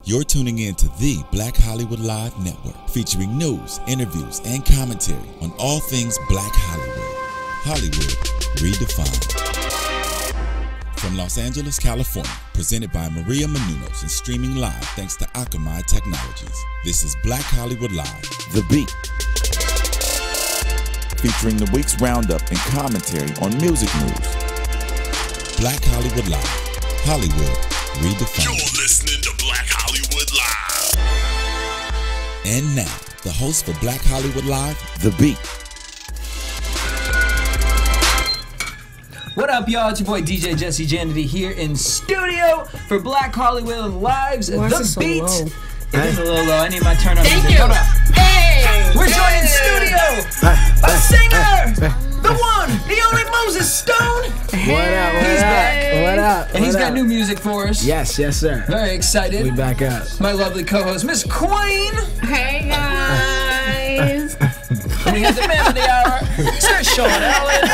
You're tuning in to the Black Hollywood Live Network, featuring news, interviews, and commentary on all things Black Hollywood. Hollywood redefined. From Los Angeles, California, presented by Maria Menounos and streaming live thanks to Akamai Technologies. This is Black Hollywood Live, The Beat. Featuring the week's roundup and commentary on music news. Black Hollywood Live, Hollywood redefined. You're listening to Black Hollywood Live. And now, the host for Black Hollywood Live, The Beat. What up, y'all? It's your boy DJ Jesse Janity here in studio for Black Hollywood Live's The Beat. So it is a little low. I need my turn on Thank music. you. Hold up. Hey! We're joined in studio a singer, the one, the only Moses Stone. What up? He's back. What up? And he's got new music for us. Yes, sir. Very excited. We back up. My lovely co-host, Miss Queen. Hey guys! And we have the man of the hour, Sir Sean Allen.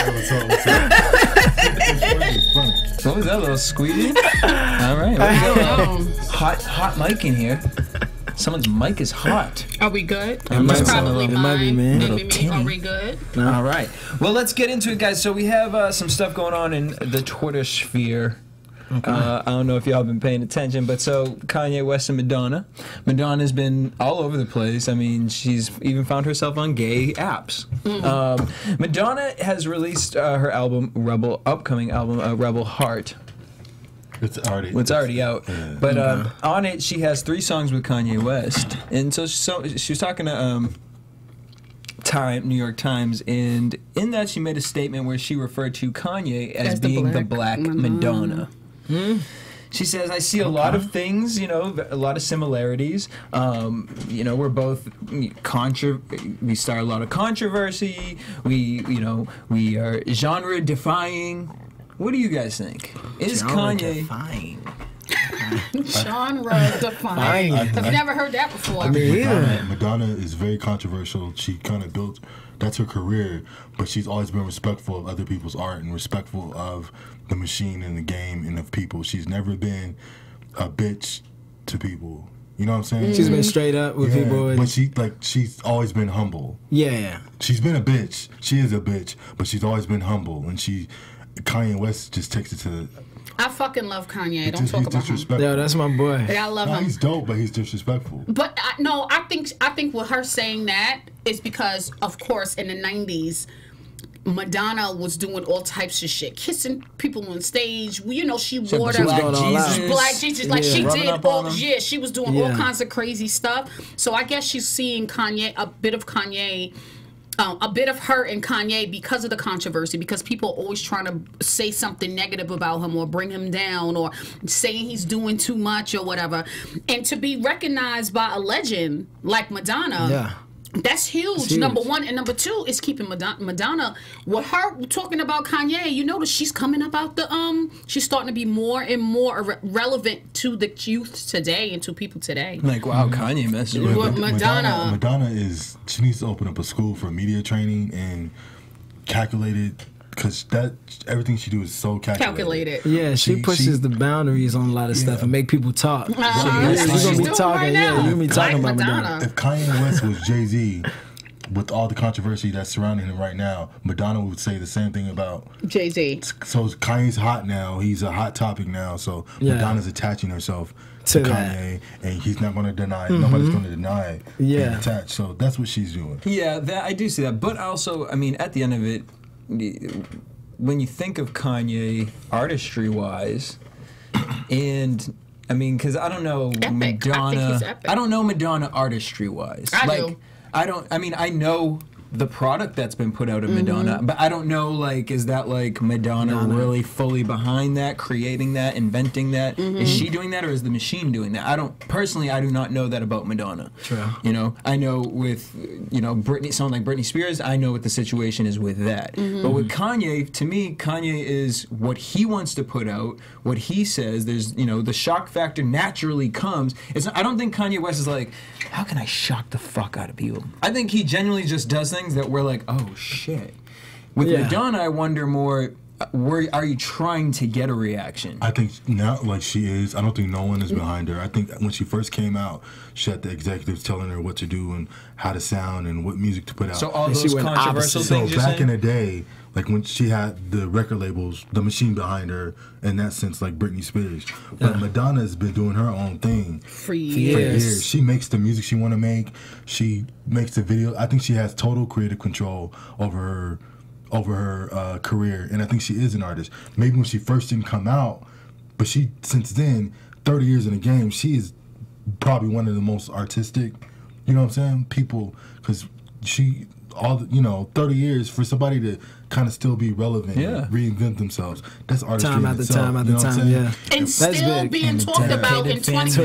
What was that little squeaky? All right. Hot mic in here. Someone's mic is hot. Are we good? It might It's be. probably It mine. might be, man. Maybe Little me. tinny. Are we good? All right. Well, let's get into it, guys. So we have some stuff going on in the Twitter sphere. Okay. I don't know if y'all been paying attention, but so Kanye West and Madonna. Madonna's been all over the place. I mean, she's even found herself on gay apps. Madonna has released her album, upcoming album, Rebel Heart. It's already out. Yeah. But on it, she has 3 songs with Kanye West. And so she was talking to New York Times, and in that she made a statement where she referred to Kanye as being the Black Madonna. She says, I see a lot of things, a lot of similarities. We're both we start a lot of controversy. We are genre defying. What do you guys think? Is Kanye Genre defined. Have you never heard that before? I mean, Madonna is very controversial. She kind of built, that's her career, but she's always been respectful of other people's art and respectful of the machine and the game and of people. She's never been a bitch to people. You know what I'm saying? she's been straight up with people. But she's always been humble. Yeah. She's been a bitch. She is a bitch, but she's always been humble. And Kanye West just takes it to I fucking love Kanye. Don't he's talk about him. disrespectful. Yo, that's my boy. Yeah, I love him. He's dope, but he's disrespectful. But I think with her saying that is because, of course, in the 90s, Madonna was doing all types of shit, kissing people on stage. Well, she wore the Black Jesus, like she did all. Yeah, she was doing all kinds of crazy stuff. So I guess she's seeing Kanye, a bit of her and Kanye because of the controversy, because people are always trying to say something negative about him or bring him down or saying he's doing too much or whatever. And to be recognized by a legend like Madonna, that's huge. Number one. And number two is keeping Madonna, with her talking about Kanye, you notice she's coming up out the, she's starting to be more and more relevant to the youth today and to people today. Like, wow, Kanye messes with Madonna. Madonna she needs to open up a school for media training and calculated, because everything she do is so calculated. Yeah, she pushes the boundaries on a lot of stuff and make people talk. You're She's gonna be talking. right You're gonna be talking about Madonna. If Kanye West was Jay-Z, with all the controversy that's surrounding him right now, Madonna would say the same thing about Jay-Z. So Kanye's hot now. He's a hot topic now. So Madonna's attaching herself to Kanye, and he's not going to deny it. Nobody's going to deny it. Being attached. So that's what she's doing. Yeah, I do see that. But also, I mean, at the end of it, when you think of Kanye artistry-wise, and I mean, because I don't know Madonna. I don't know Madonna artistry-wise. I know the product that's been put out of Madonna, but I don't know, is that Madonna really fully behind that, creating that, inventing that? Is she doing that, or is the machine doing that? I do not know that about Madonna. True. I know with Britney, someone like Britney Spears, I know what the situation is with that. But with Kanye, to me, Kanye is what he wants to put out, what he says. There's the shock factor naturally comes. I don't think Kanye West is like, how can I shock the fuck out of people? I think he genuinely just does things that we're like, oh shit. With Madonna, I wonder more, are you trying to get a reaction? I think now, like she is, I don't think no one is behind her. I think when she first came out, she had the executives telling her what to do and how to sound and what music to put out. So all those controversial things you're back saying? in the day, like when she had the record labels, the machine behind her, in that sense, like Britney Spears. But Madonna has been doing her own thing For years. She makes the music she want to make. She makes the video. I think she has total creative control over her career, and I think she is an artist. Maybe when she first didn't come out, but she since then, 30 years in the game, she is probably one of the most artistic, you know what I'm saying, people, because she, 30 years for somebody to kind of still be relevant, and reinvent themselves. That's artistry Time in after itself, time after you know what I'm time, saying? yeah. And still big. being talked about in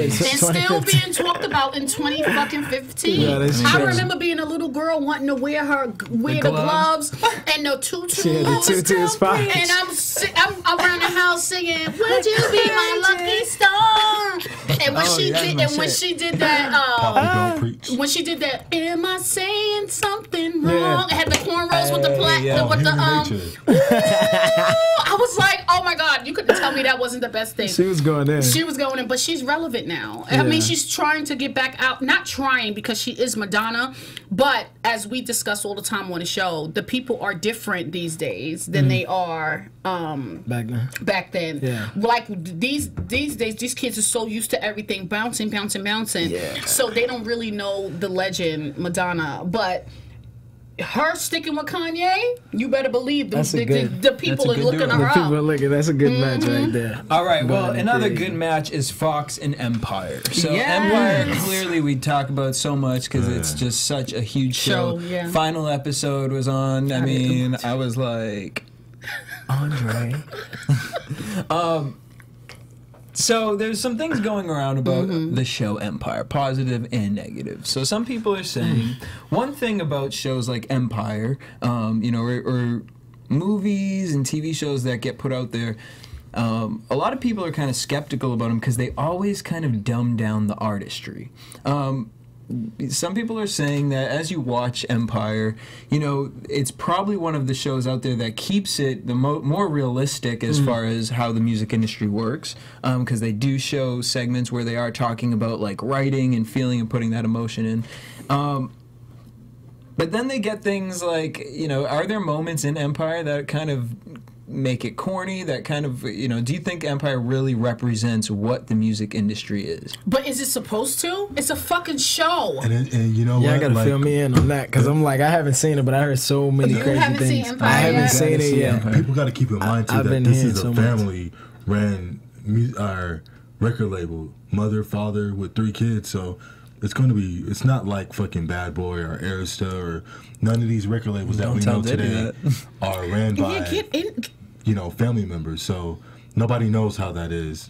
2015. 2015. Yeah, that's I crazy. remember being a little girl wanting to wear the gloves and the tutus. She had the tutus pockets. And I'm around the house singing, "Would you be my lucky star?" And when she did that, Papa don't preach. when she did that, "Am I saying something wrong?" Yeah. It had the cornrows with the black, with the Human nature. I was like, oh my God, you couldn't tell me that wasn't the best thing. She was going in. She was going in, but she's relevant now. I mean, she's trying to get back out. Not trying because she is Madonna, but as we discuss all the time on the show, the people are different these days than they are back then. Yeah. Like these days, these kids are so used to everything bouncing. Yeah. So they don't really know the legend Madonna, but her sticking with Kanye, you better believe the people are looking her up. People are looking. That's a good match right there. All right, well, Going another crazy. good match is Fox and Empire. So Yes. Empire, clearly we talk about so much because it's just such a huge show. Yeah. Final episode was on. I mean, I was like, Andre. So there's some things going around about the show Empire, positive and negative. So some people are saying one thing about shows like Empire, or movies and TV shows that get put out there. A lot of people are kind of skeptical about them because they always kind of dumb down the artistry. Some people are saying that as you watch Empire, it's probably one of the shows out there that keeps it the more realistic as far as how the music industry works, because they do show segments where they are talking about like writing and feeling and putting that emotion in. But then they get things like, are there moments in Empire that kind of make it corny, that kind of, do you think Empire really represents what the music industry is? But is it supposed to? It's a fucking show. And you know what? Yeah, I gotta fill me in on that because I'm like, I haven't seen it, but I heard so many crazy haven't seen things. Empire I haven't yet? seen it yet. People got to keep in mind too I've that been this hearing is so a much. family-ran record label, mother, father with 3 kids. So it's going to be. It's not like fucking Bad Boy or Arista or none of these record labels that we know today are ran by family members. So nobody knows how that is.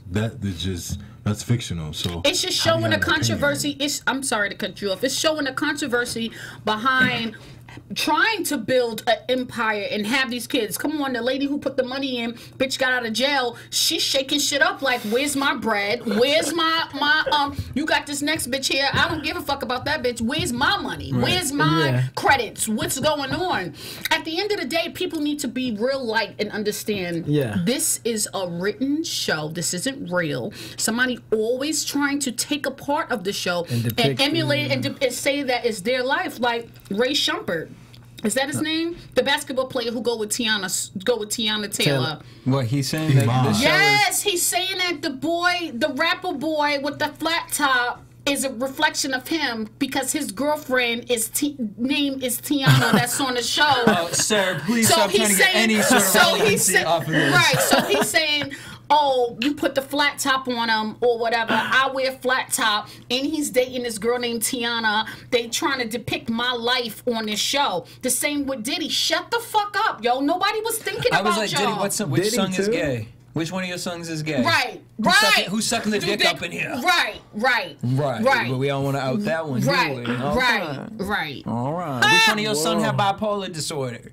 That's fictional. So It's just showing a controversy. I'm sorry to cut you off. It's showing a controversy behind trying to build an empire and have these kids. Come on, the lady who put the money in, bitch got out of jail. She's shaking shit up like, where's my bread? Where's my you got this next bitch here. I don't give a fuck about that bitch. Where's my money? Right. Where's my credits? What's going on? At the end of the day, people need to be real light and understand this is a written show. This isn't real. Somebody always trying to take a part of the show and emulate it and say that it's their life, like Ray Shumpert. Is that his name? The basketball player who go with Tiana Taylor. What he's saying? Yes, he's saying that the rapper boy with the flat top is a reflection of him because his girlfriend name is Tiana. That's on the show. Oh, sir, please stop trying to get any sort of relevancy off of this. Right. So he's saying, oh, you put the flat top on him or whatever. I wear flat top, and he's dating this girl named Tiana. They trying to depict my life on this show. The same with Diddy. Shut the fuck up, yo. Nobody was thinking about y'all. I was like, Diddy, which Diddy song too? is gay? Which one of your songs is gay? Right. Who's sucking the dick up in here? Right. But we don't want to out that one. Right. Do we? Okay. Right. All right. Which one of your sons have bipolar disorder?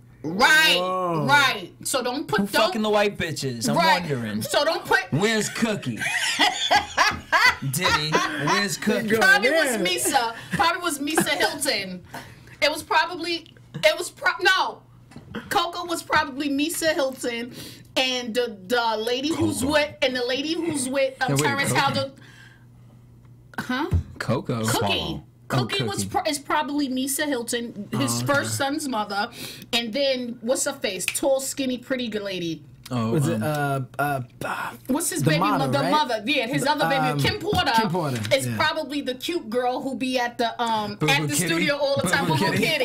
Right. So don't put fucking the white bitches. I'm wondering. So don't put. Where's Cookie? Diddy, where's Cookie? Probably was Misa. Hilton. No. Coco was probably Misa Hilton, and the lady who's with Terrence Howard. Huh? Coco. Cookie. Cookie is probably Misa Hilton, his first son's mother, and then what's her face? Tall, skinny, pretty good lady. Oh, was it what's his baby mother? The right? mother, yeah, his other baby, Kim Porter. Kim Porter is probably the cute girl who be at the studio all the time. Boo Boo Kitty.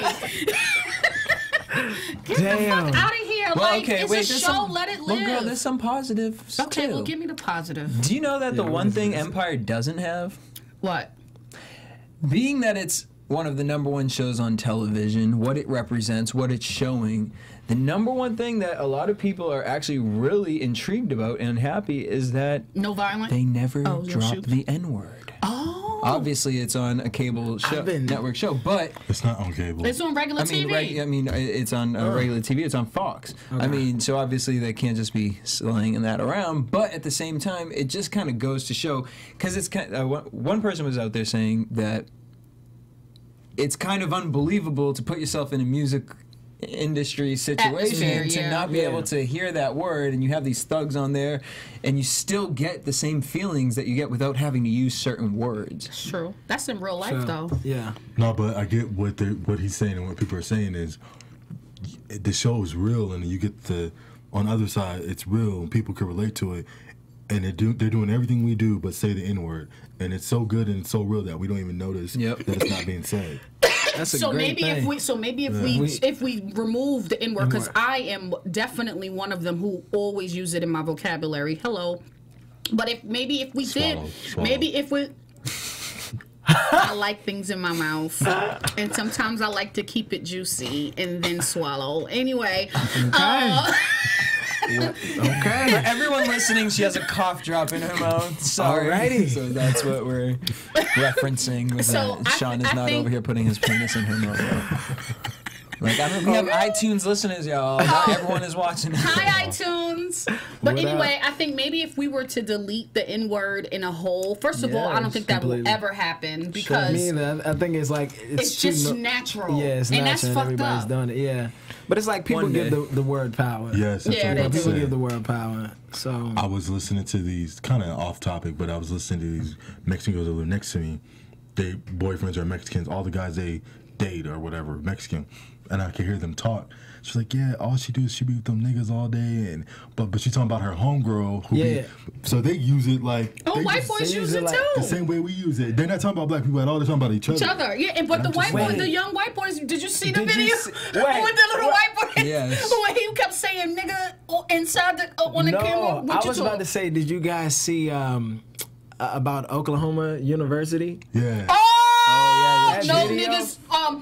Get the fuck out of here! Well, like, it's a show. Let it live. Well, girl, there's some positive. Okay, too. well, give me the positive. Do you know that the one thing Empire doesn't have? What? Being that it's one of the #1 shows on television, what it represents, what it's showing, the #1 thing that a lot of people are actually really intrigued about and happy is that no violence. They never drop the N-word. Oh. Obviously, it's on a cable show, network show, but it's not on cable. It's on regular TV. It's on regular TV. It's on Fox. Okay. I mean, so obviously they can't just be slinging that around. But at the same time, it just kind of goes to show, because it's kind of, one person was out there saying that it's kind of unbelievable to put yourself in a music industry situation to not be able to hear that word, and you have these thugs on there and you still get the same feelings that you get without having to use certain words. It's true. That's in real life though. Yeah. No, but I get what he's saying, and what people are saying is the show is real, and you get on the other side, it's real and people can relate to it, and they're doing everything we do but say the N-word, and it's so good and it's so real that we don't even notice that it's not being said. That's a great thing. If we remove the N-word, because I am definitely one of them who always use it in my vocabulary. Hello, but if we did, I like things in my mouth, and sometimes I like to keep it juicy and then swallow. Anyway. Okay. For everyone listening, she has a cough drop in her mouth. Sorry. Alrighty. So that's what we're referencing. With Sean is not over here putting his penis in her mouth. Like, we have iTunes listeners, y'all. Not everyone is watching. Hi, iTunes. But anyway, I think maybe if we were to delete the N-word in a whole, first of all, I don't think that will ever happen, because me either. I think it's like it's just natural. Yeah, it's and natural. That's fucked everybody's up. done it. Yeah, but it's like people give the word power. Yes, that's what people give the word power. So I was listening to these, kind of off topic, but I was listening to these Mexican girls that live next to me. Their boyfriends are Mexicans. All the guys they date or whatever Mexican. And I could hear them talk. She's like, yeah, all she do is she be with them niggas all day, but she's talking about her homegirl who so they use it like white boys use it too. The same way we use it. They're not talking about black people at all, they're talking about each other. Yeah, but the white boys, the young white boys, did you see the video with the little white boy? Yes. When he kept saying nigga inside on the camera. I was about to say, did you guys see about Oklahoma University? Yeah. No niggas,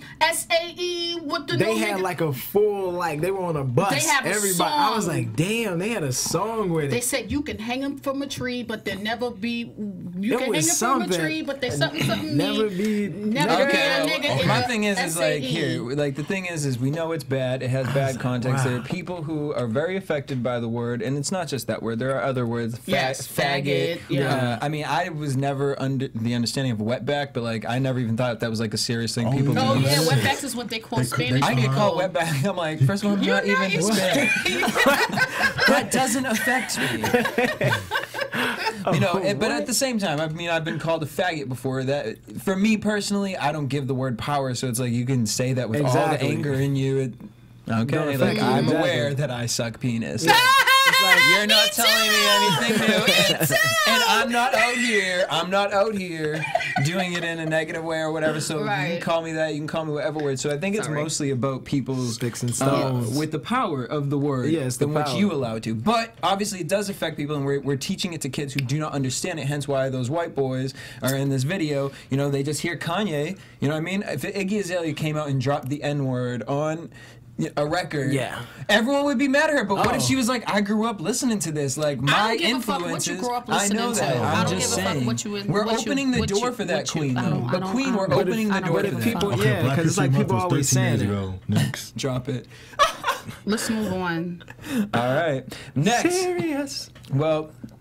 SAE with the they had like a full, like they were on a bus. They have everybody. Song. I was like, damn, they had a song with it. They said you can hang him from a tree, but there never be. You can hang him from a tree, but there's something. Never be. A nigga. My thing is like here, like the thing is we know it's bad. It has bad context. There are people who are very affected by the word, and it's not just that word. There are other words. Faggot. Yeah. I mean, I was never under the understanding of wetback, but like I never even thought that was like a serious thing. People. Oh yeah, wetbacks is what they call Spanish. I get called wetback. I'm like, first of all, I'm not even Hispanic. That doesn't affect me. You know, but at the same time, I mean, I've been called a faggot before. That for me personally, I don't give the word power, so it's like you can say that with all the anger in you. Okay, like I'm aware that I suck penis. Like, you're not telling me anything new, and I'm not out here doing it in a negative way or whatever. So you can call me that, you can call me whatever word. So I think it's mostly about people's sticks and stones with the power of the word, than what you allow to. But obviously, it does affect people, and we're teaching it to kids who do not understand it. Hence, why those white boys are in this video. You know, they just hear Kanye. You know what I mean? If Iggy Azalea came out and dropped the N-word on a record, everyone would be mad at her. But what if she was like, I grew up listening to this, like my influences. I know that. I'm just saying. We're opening the door for that, Queen. But Queen, we're opening the door for that. People, because it's like people always saying it. Next, drop it. Let's move on. All right, next. Serious. Well,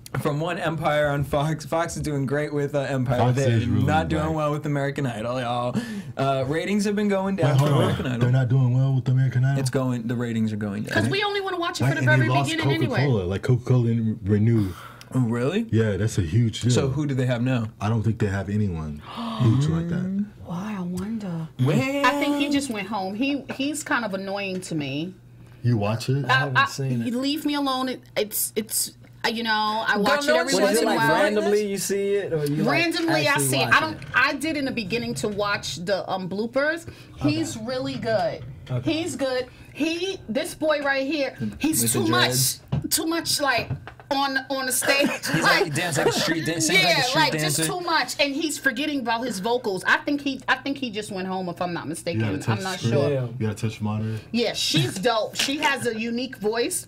from one Empire on Fox. Fox is doing great with Empire. Fox They're is really not doing right. well with American Idol, y'all. Ratings have been going down Wait, for hold on. American Idol. They're not doing well with the American Idol. It's going. The ratings are going down. Because we only want to watch it for the and very they lost beginning Coca-Cola. anyway. Like Coca-Cola and Renew. Oh, really? Yeah, that's a huge deal. So who do they have now? I don't think they have anyone huge like that. Why, I wonder. Well, I think he just went home. He's kind of annoying to me. You watch it? I haven't seen it. Leave me alone. It's you know, I watch it every What once is it in a like while. randomly you see it, or you Randomly, like I actually see it. watching I did in the beginning to watch the bloopers. He's really good. He's good. This boy right here, he's With the too dreads. much like on the stage. he's like dance like a street dancer. Yeah, like dancer. just too much, and he's forgetting about his vocals. I think he just went home, if I'm not mistaken. You gotta I'm touch not screen. sure. Yeah. You gotta touch the monitor. Yeah, she's dope. She has a unique voice.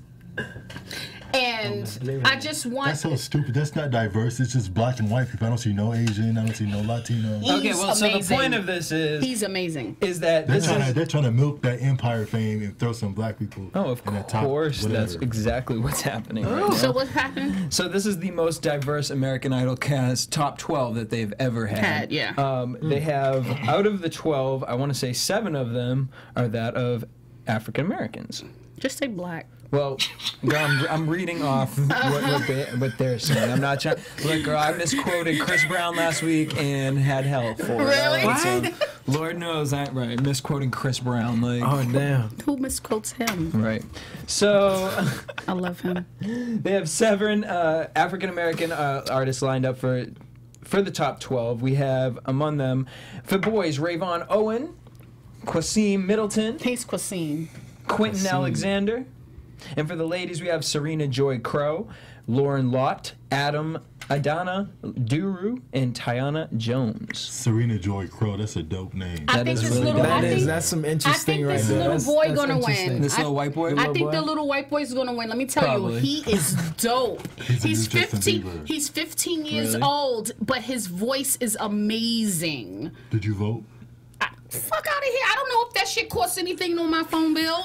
And I just want. That's so stupid. That's not diverse. It's just black and white people. I don't see no Asian. I don't see no Latino. Okay, well, so the amazing. point of this He's amazing. is that They're this is. they're trying to milk that Empire fame and throw some black people. Oh, of in the top, course, that's whatever. exactly what's happening right now. So what's happening? So this is the most diverse American Idol cast, top 12 that they've ever had. Yeah. They have, out of the 12, I want to say 7 of them are that of African Americans. Just say black. Well, girl, I'm reading off what they're saying. I'm not trying. Look, girl, I misquoted Chris Brown last week and had hell for it. Really? All right, so Lord knows I misquoting Chris Brown. Like, Oh damn! Who misquotes him? right. So I love him. they have 7 African American artists lined up for the top 12. We have among them, for boys, Rayvon Owen, Quasim Middleton, He's Quasine. Quentin Alexander. And for the ladies, we have Serena Joy Crow, Lauren Lott, Adana Duru, and Tiana Jones. Serena Joy Crow. That's a dope name. I That think is this really little. good. I think, That's some I interesting think right this there. little That's- boy that's gonna interesting. win. This little white boy? I think boy? the little white boy's gonna win. Let me tell Probably. you, he is dope. He's a He's new Justin 15. Bieber. He's 15 years Really? old, but his voice is amazing. Did you vote? Fuck out of here. I don't know if that shit costs anything on my phone bill.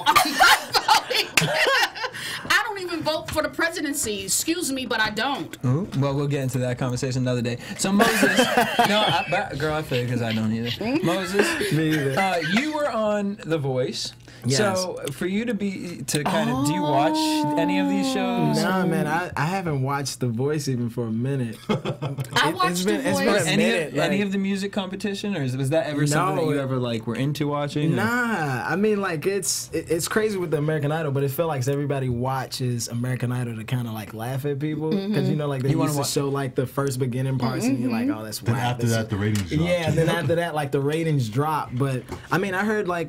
I don't even vote for the presidency. Excuse me, but I don't. Ooh, well, we'll get into that conversation another day. So Moses, girl, I feel because I don't either. Moses, Me either. you were on The Voice. Yes. So for you to kind of, do you watch any of these shows? Nah, man, I haven't watched The Voice even for a minute. I watched it's been The a Voice. minute. Any like- of the music competition, or was that ever something that No, you ever were into watching? or- Nah, I mean like it's crazy with the American Idol, but it felt like everybody watches American Idol to kind of like laugh at people because you know like they You wanna used to show like the first beginning parts and you're like, oh that's Then whack. after that, the ratings dropped. Yeah, and then after that, like the ratings drop. But I mean, I heard like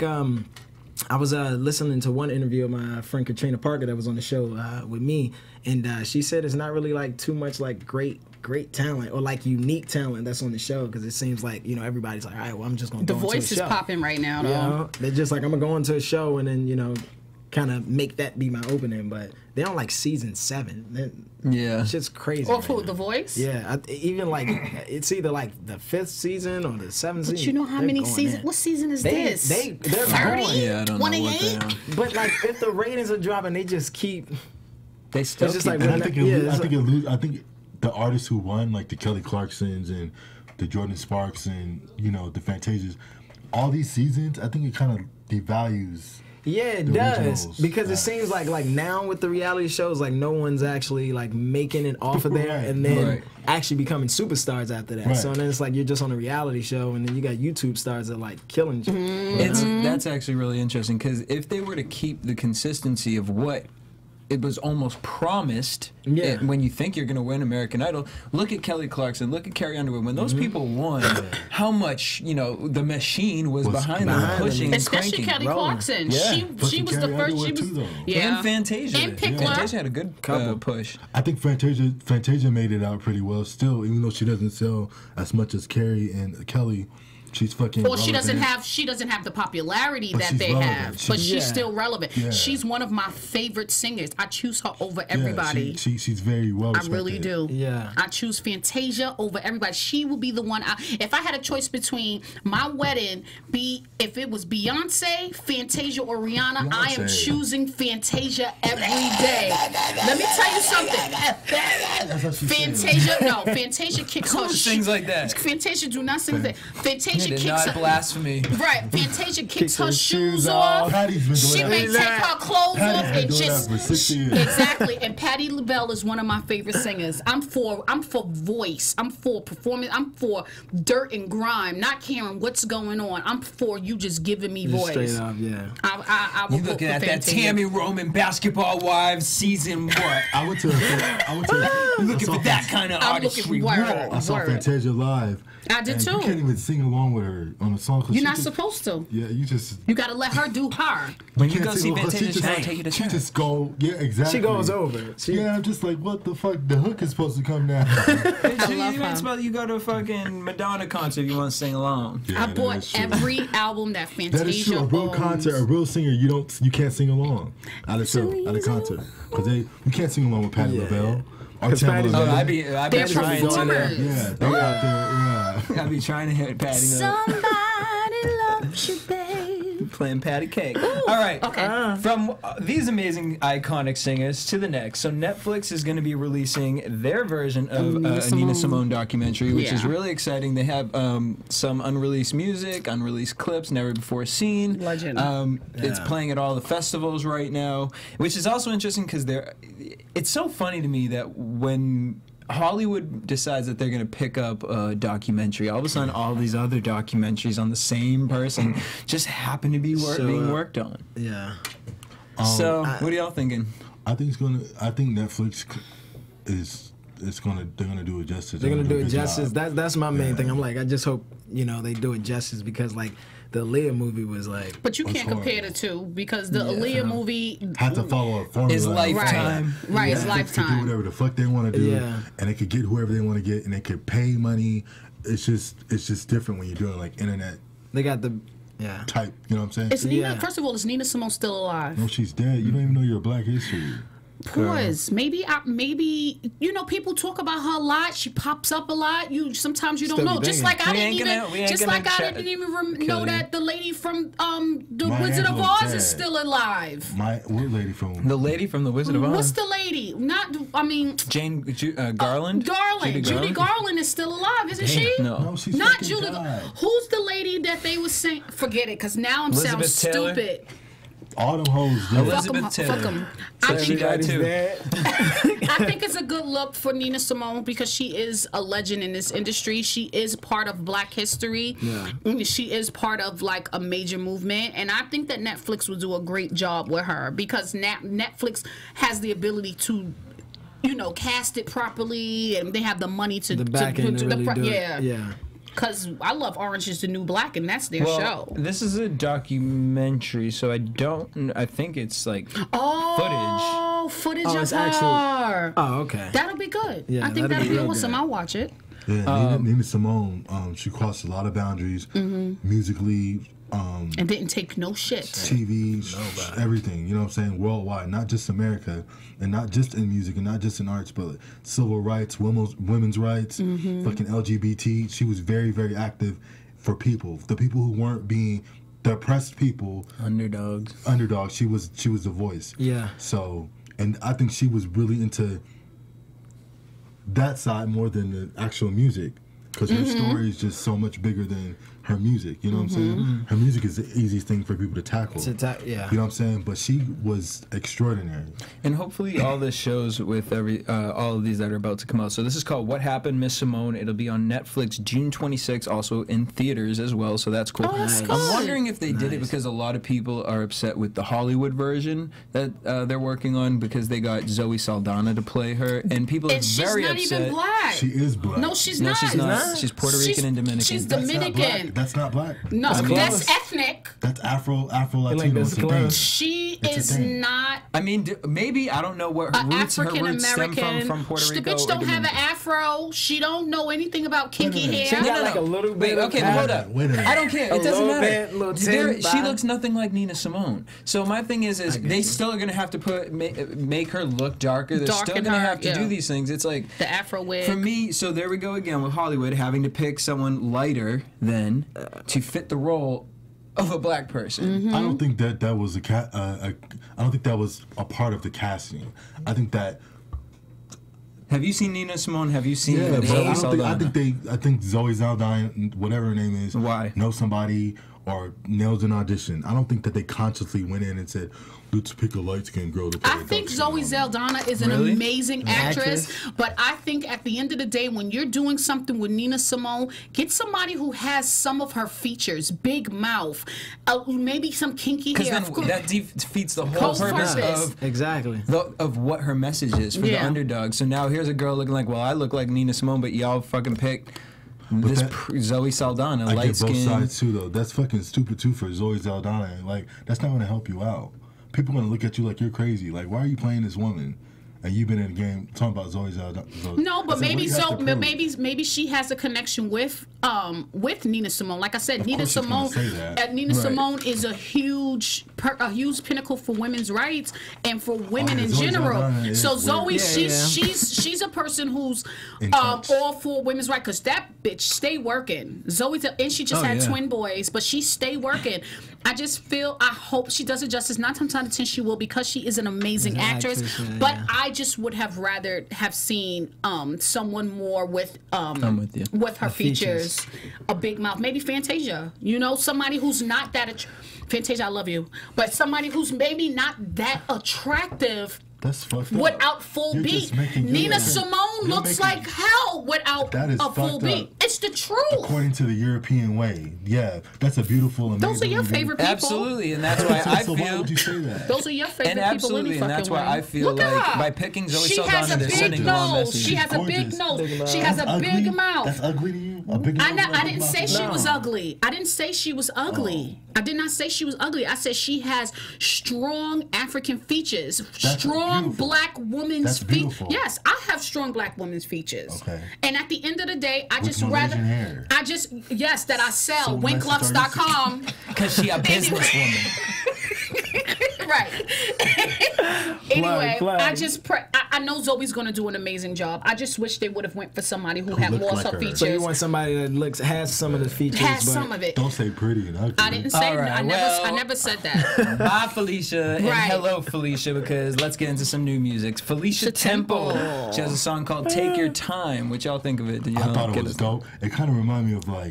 I was listening to one interview of my friend Katrina Parker that was on the show with me, and she said it's not really like too much like great talent or like unique talent that's on the show because it seems like everybody's like, all right, well I'm just gonna The go into Voice a is show. popping right now, though. You know, they're just like I'm gonna go into a show and then kind of make that be my opening, but they're on like season 7. Yeah. It's just crazy. Or right who? now. The Voice? Yeah, even like it's either like the 5th season or the 7th season. But you know how They're many going seasons? in. What season is They- this? they're 30? going. Yeah, I don't know what they 28? are. But like if the ratings are dropping, they just keep. They still It's just keep like And I think Yeah, I think the artists who won, like the Kelly Clarksons and the Jordan Sparks and the Fantasias, all these seasons, I think it kind of devalues. Yeah, it The does originals. because it Right. seems like now with the reality shows, like no one's actually like making it off of there Right. and then Right. actually becoming superstars after that. Right. So then it's like you're just on a reality show and then you got YouTube stars that are like killing you. That's actually really interesting because if they were to keep the consistency of what it was almost promised Yeah. when you think you're going to win American Idol, look at Kelly Clarkson, look at Carrie Underwood. When those people won, how much the machine was behind them, behind them. pushing and Especially cranking. Kelly rolling. Clarkson. Yeah. She Fucking was the Carrie first. She Underwood was too, though. yeah. And Fantasia. And Pickler. Fantasia had a good push. I think Fantasia made it out pretty well still, even though she doesn't sell as much as Carrie and Kelly. She's fucking. Or she relevant. doesn't have the popularity But that she's they relevant. have, She's- but she's Yeah. still relevant. Yeah. She's one of my favorite singers. I choose her over Yeah, everybody. she's very well I respected. really do. Yeah. I choose Fantasia over everybody. She will be the one. If I had a choice between my wedding, if it was Beyonce, Fantasia, or Rihanna, I am Beyonce. choosing Fantasia every day. Let me tell you something. That's what she's saying. Fantasia kicks her. Who sings like that? Fantasia do not sing that. Fantasia Did kicks not her. blasphemy. Right, Fantasia kicks her her shoes shoes off. off. Patty's been doing She that. may take her clothes Patty's off been and doing just that for 60 years. exactly. And Patti LaBelle is one of my favorite singers. I'm for voice. I'm for performance. I'm for dirt and grime. Not caring what's going on. I'm for you just giving me Just voice. straight up, yeah. I will You vote looking for at that Fantasia. Tammy Roman Basketball Wives season what? I went to. You looking for that kind of I'm artistry? looking for I saw Fantasia live. I did and too. You can't even sing along with her on a song. 'Cause You're she not just- supposed to. Yeah, you just. You got to let her do her. When you can't go sing see along 'cause Fantasia, she she'll just- take you to She church. just go. Yeah, exactly. She goes over. Yeah, I'm just like, what the fuck? The hook is supposed to come now. You go to a fucking Madonna concert if you want to sing along. Yeah, I that bought is true. every album that Fantasia That is true. A real owns. concert, a real singer, you can't sing along at a show, at a concert, because you can't sing along with Patti LaBelle. Or 'Cause Tamala Patty's- Oh, Mann. I'd be They're trying to. performers. Yeah, they're out there. Yeah. I'd be trying to hit Patty. Somebody loves you, babe. Playing Patty Cake. All right. Okay. From these amazing iconic singers to the next. So Netflix is going to be releasing their version of a Nina Simone documentary, which is Yeah. really exciting. They have some unreleased music, unreleased clips, never before seen. Legend. It's playing at all the festivals right now, which is also interesting because it's so funny to me that when Hollywood decides that they're going to pick up a documentary, all of a sudden all these other documentaries on the same person just happen to be being worked on. Yeah. So, what are y'all thinking? I think Netflix they're gonna do it justice. They're gonna do it good justice. job. That's my main thing. I'm like, I just hope they do it justice because like the Aaliyah movie was like. But you That's can't compare horrible. the two because the Aaliyah movie Had to follow a formula. Is Lifetime. Right, it's Netflix could do Lifetime. whatever the fuck they want to do, Yeah. and they could get whoever they want to get, and they could pay money. It's just different when you're doing like internet They got the type. You know what I'm saying? Is Nina? Yeah. First of all, is Nina Simone still alive? No, she's dead. You don't even know your Black history. Pause. Maybe people talk about her a lot. She pops up a lot. Sometimes you don't Still know. be Just thinking. like I We didn't ain't even gonna didn't even know you. that the lady from the Maya Wizard of Angelou's Oz dead. is still alive. What lady from? The lady from The Wizard of Oz. What's the lady? Garland. Judy Garland is still alive, isn't she? No. No, she's Not fucking Judy. died. Who's the lady that they were saying? Forget it, because now I'm sounding Elizabeth Taylor? stupid. All them hoes dead. Elizabeth Taylor. Fuck 'em. So she died too. I think it's a good look for Nina Simone because she is a legend in this industry. She is part of Black history. Yeah. She is part of like a major movement, and I think that Netflix will do a great job with her because Mm-hmm. Netflix has the ability to, cast it properly, and they have the money to The back end to really do it. yeah. Yeah. Because I love Orange is the New Black, and that's their Well, show. this is a documentary, so I think it's like Footage Oh, of it's her. actual- Oh, okay. That'll be good. Yeah, I think that'll that'll be be real awesome. good. I'll watch it. Yeah, Nina Simone. She crossed a lot of boundaries musically. And didn't take no shit. TV, everything, you know what I'm saying, worldwide, not just America, and not just in music, and not just in arts, but civil rights, women's rights, fucking LGBT. She was very, very active for people, the people who weren't being, the oppressed people, underdogs. She was the voice. Yeah. So, and I think she was really into that side more than the actual music, because her story is just so much bigger than her music, you know what I'm saying? Her music is the easiest thing for people to tackle. Yeah. You know what I'm saying? But she was extraordinary. And hopefully all this shows with all of these that are about to come out. So this is called What Happened, Miss Simone. It'll be on Netflix June 26th, also in theaters as well, so that's cool. Oh, that's I'm good. wondering if they did it because a lot of people are upset with the Hollywood version that they're working on because they got Zoe Saldana to play her, and people And are she's very not upset. even black. She is black. No, she's No, not. she's not. She's Puerto Rican and Dominican. She's That's not Dominican. black. That's not black. No, That's that's close. ethnic. That's Afro Latino. that's It's a thing. close. She It's a is thing. not I mean, maybe I don't know what her roots African stem American. from Puerto The Rico. bitch or don't have an Dominican. afro. She don't know anything about kinky She hair. got like a little bit. Wait, okay, but hold up. Wait a minute. I don't care. A It doesn't little matter. bit, little There- tin she vibe. looks nothing like Nina Simone. So my thing is they still are gonna have to make her look darker. They're Darken still gonna her, have to yeah. do these things. It's like The afro wig. for me. So there we go again with Hollywood having to pick someone lighter than to fit the role of a black person. I don't think that was I don't think that was a part of the casting. I think that. Have you seen Nina Simone? Have you seen Yeah, but Zoe I Saldana? think Zoe Saldana, whatever her name is, Why? knows somebody or nails an audition. I don't think that they consciously went in and said, "Let's pick a light skinned girl to play." I think Zoe Saldana is an Really? amazing actress, but I think at the end of the day, when you're doing something with Nina Simone, get somebody who has some of her features, big mouth, maybe some kinky Because hair. then Of course. that defeats the whole Whole purpose purpose. of Exactly. of what her message is for the Yeah. underdog. So now here's a girl looking like, well, I look like Nina Simone, but y'all fucking picked this Zoe Saldana, I light get both skin. sides too, though. That's fucking stupid too for Zoe Saldana. Like, that's not gonna help you out. People gonna look at you like you're crazy. Like, why are you playing this woman? And you've been in the game talking about Zoe Saldana. No, but I said, what do maybe you have so. to prove? Maybe she has a connection with Nina Simone. Like I said, Of Nina course she's gonna Simone. say that. Nina Right. Simone is a huge pinnacle for women's rights and for women yeah, in Zoe general. Saldana is So weird. Zoe, Yeah, she's a person who's In touch. all for women's rights because that bitch stay working. And she just Oh, had yeah. twin boys, but she stay working. I hope she does it justice. 9 times out of 10 she will because she is an amazing She's an actress. actress, yeah, But yeah. I just would have rather have seen someone more with I'm with you. with her features. features, a big mouth, maybe Fantasia. You know, somebody who's not that Fantasia, I love you, but somebody who's maybe not that attractive That's fucked up. without full You're beat. just making- Nina you're Simone you're looks making- like hell without That is a full fucked beat. up. It's the truth. According to the European way, yeah, that's a beautiful, amazing. Those are your movie. favorite people. Absolutely, and that's why I So why feel. would you say that? Those are your favorite And people absolutely, any and that's fucking why way. I feel Look at like her. by picking Zoe She has Saldana, a they're big sending the wrong nose. message. She has a big gorgeous. nose. Big She mouth. has a That's big ugly? mouth. That's ugly to you? A big I nose and a big didn't mouth say is she ugly? was ugly. I didn't say she was ugly. I did not say she was ugly. I said she has strong African features, strong beautiful. black woman's That's features. beautiful. Yes, I have strong black women's features. Okay. And at the end of the day, I With just Malaysian rather. hair. Yes, that I sell. So what message are you Winklux.com. Because she a businesswoman. Right. Anyway, flag. I just I know Zoe's gonna do an amazing job. I just wish they would have went for somebody who had looked more of like her her. features. So you want somebody that has some of the features, has but some of it. Don't say pretty and ugly. I didn't say. All right, I well- never said that. Bye, Felicia, and Right. hello, Felicia, because let's get into some new music. Felicia Temple. She has a song called "Take Your Time." What y'all think of it? Did I y'all thought it get was dope. It kind of reminded me of like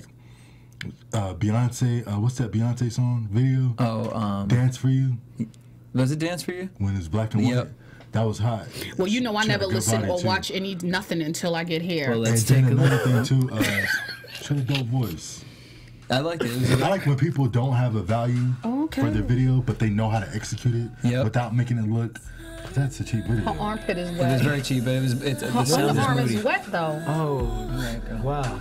Beyonce. What's that Beyonce song video? Oh, Dance for You was it "Dance for You"? when it's black and white. Yep. That was hot. Well, you know, I She had never a good listen body, or too. watch nothing until I get here. Well, And let's then take a another look. thing too. She had a dope voice. I liked it. It was I like when people don't have a value Okay. for their video, but they know how to execute it Yep. without making it look. That's a cheap video. Her armpit is It was wet. very cheap, but the Her sound is underarm moody. is wet though. oh, wow.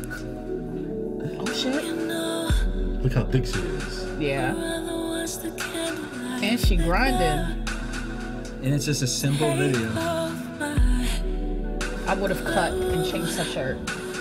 Oh shit. Look how thick she is. Yeah. And she grinding. And it's just a simple video. I would have cut and changed her shirt.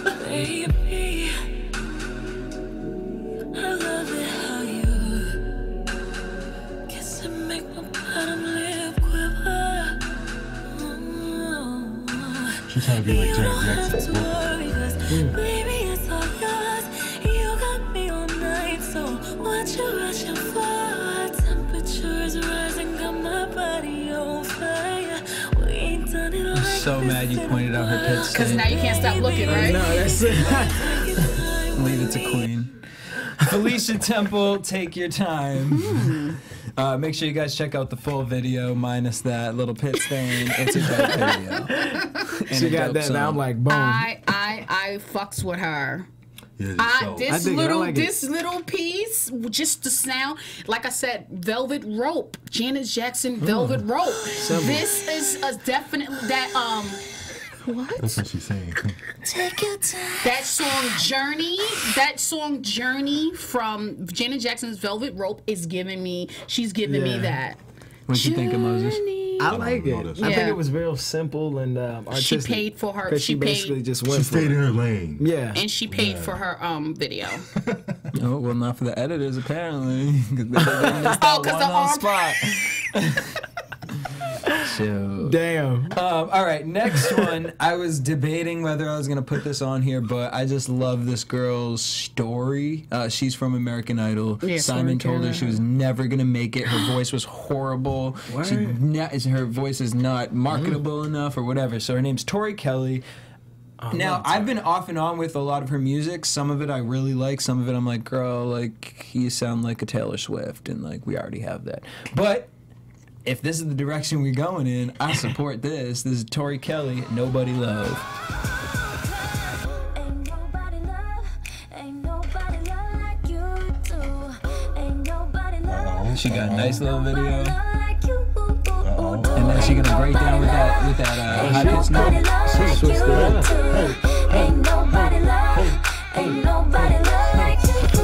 She's trying to be like Janet Jackson's vocal. Baby, it's all yours. You got me all night, so what you rushing for? Temperature is rising, got my body on fire. We ain't done it I'm like so mad you pointed out her pit Cause now stain. you can't stop looking, right? No, that's it. Leave it to Queen. Felicia Temple, take your time. Make sure you guys check out the full video, minus that little pit stain. It's a dope video. And She a got dope that. song. Now I'm like, boom. I fucks with her. Yeah, it's dope. This dig it. I little like it. this little piece, just the sound. Like I said, Velvet Rope, Janet Jackson, Velvet Rope. Simple. This is a definite that That's what she's saying. Take your time. That song Journey from Janet Jackson's Velvet Rope is giving me. She's giving me that. What you think of Moses? I like it. notice. I think Yeah. it was real simple and artistic. She paid for her. 'Cause she She basically paid, just She went for stayed in it. her lane. Yeah. and she paid for her video. Oh, well, not for the editors, apparently. Because Oh, 'cause the arm- spot. So, Damn. all right, next one. I was debating whether I was going to put this on here, but I just love this girl's story. She's from American Idol. Yeah, Simon told her she was never going to make it. Her voice was horrible. Her voice is not marketable enough or whatever. So her name's Tori Kelly. Now, I've been off and on with a lot of her music. Some of it I really like. Some of it I'm like, girl, like, you sound like a Taylor Swift, and, like, we already have that. But if this is the direction we're going in, I support this. This is Tori Kelly, Nobody Love. Ain't nobody love, ain't nobody love like you do. Ain't nobody love. She got a nice little video. Love like you do. And then she gonna break down with that high pitched note. She switched it up. Ain't nobody love, ain't nobody love like you do.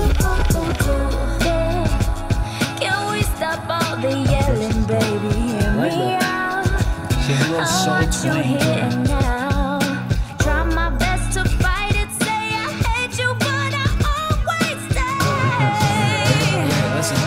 Can we stop all the yelling, baby? Hear me out. She has a little soul I want you twang to here her. and now. Try my best to fight it. Say I hate you, but I always stay. Yeah, listen.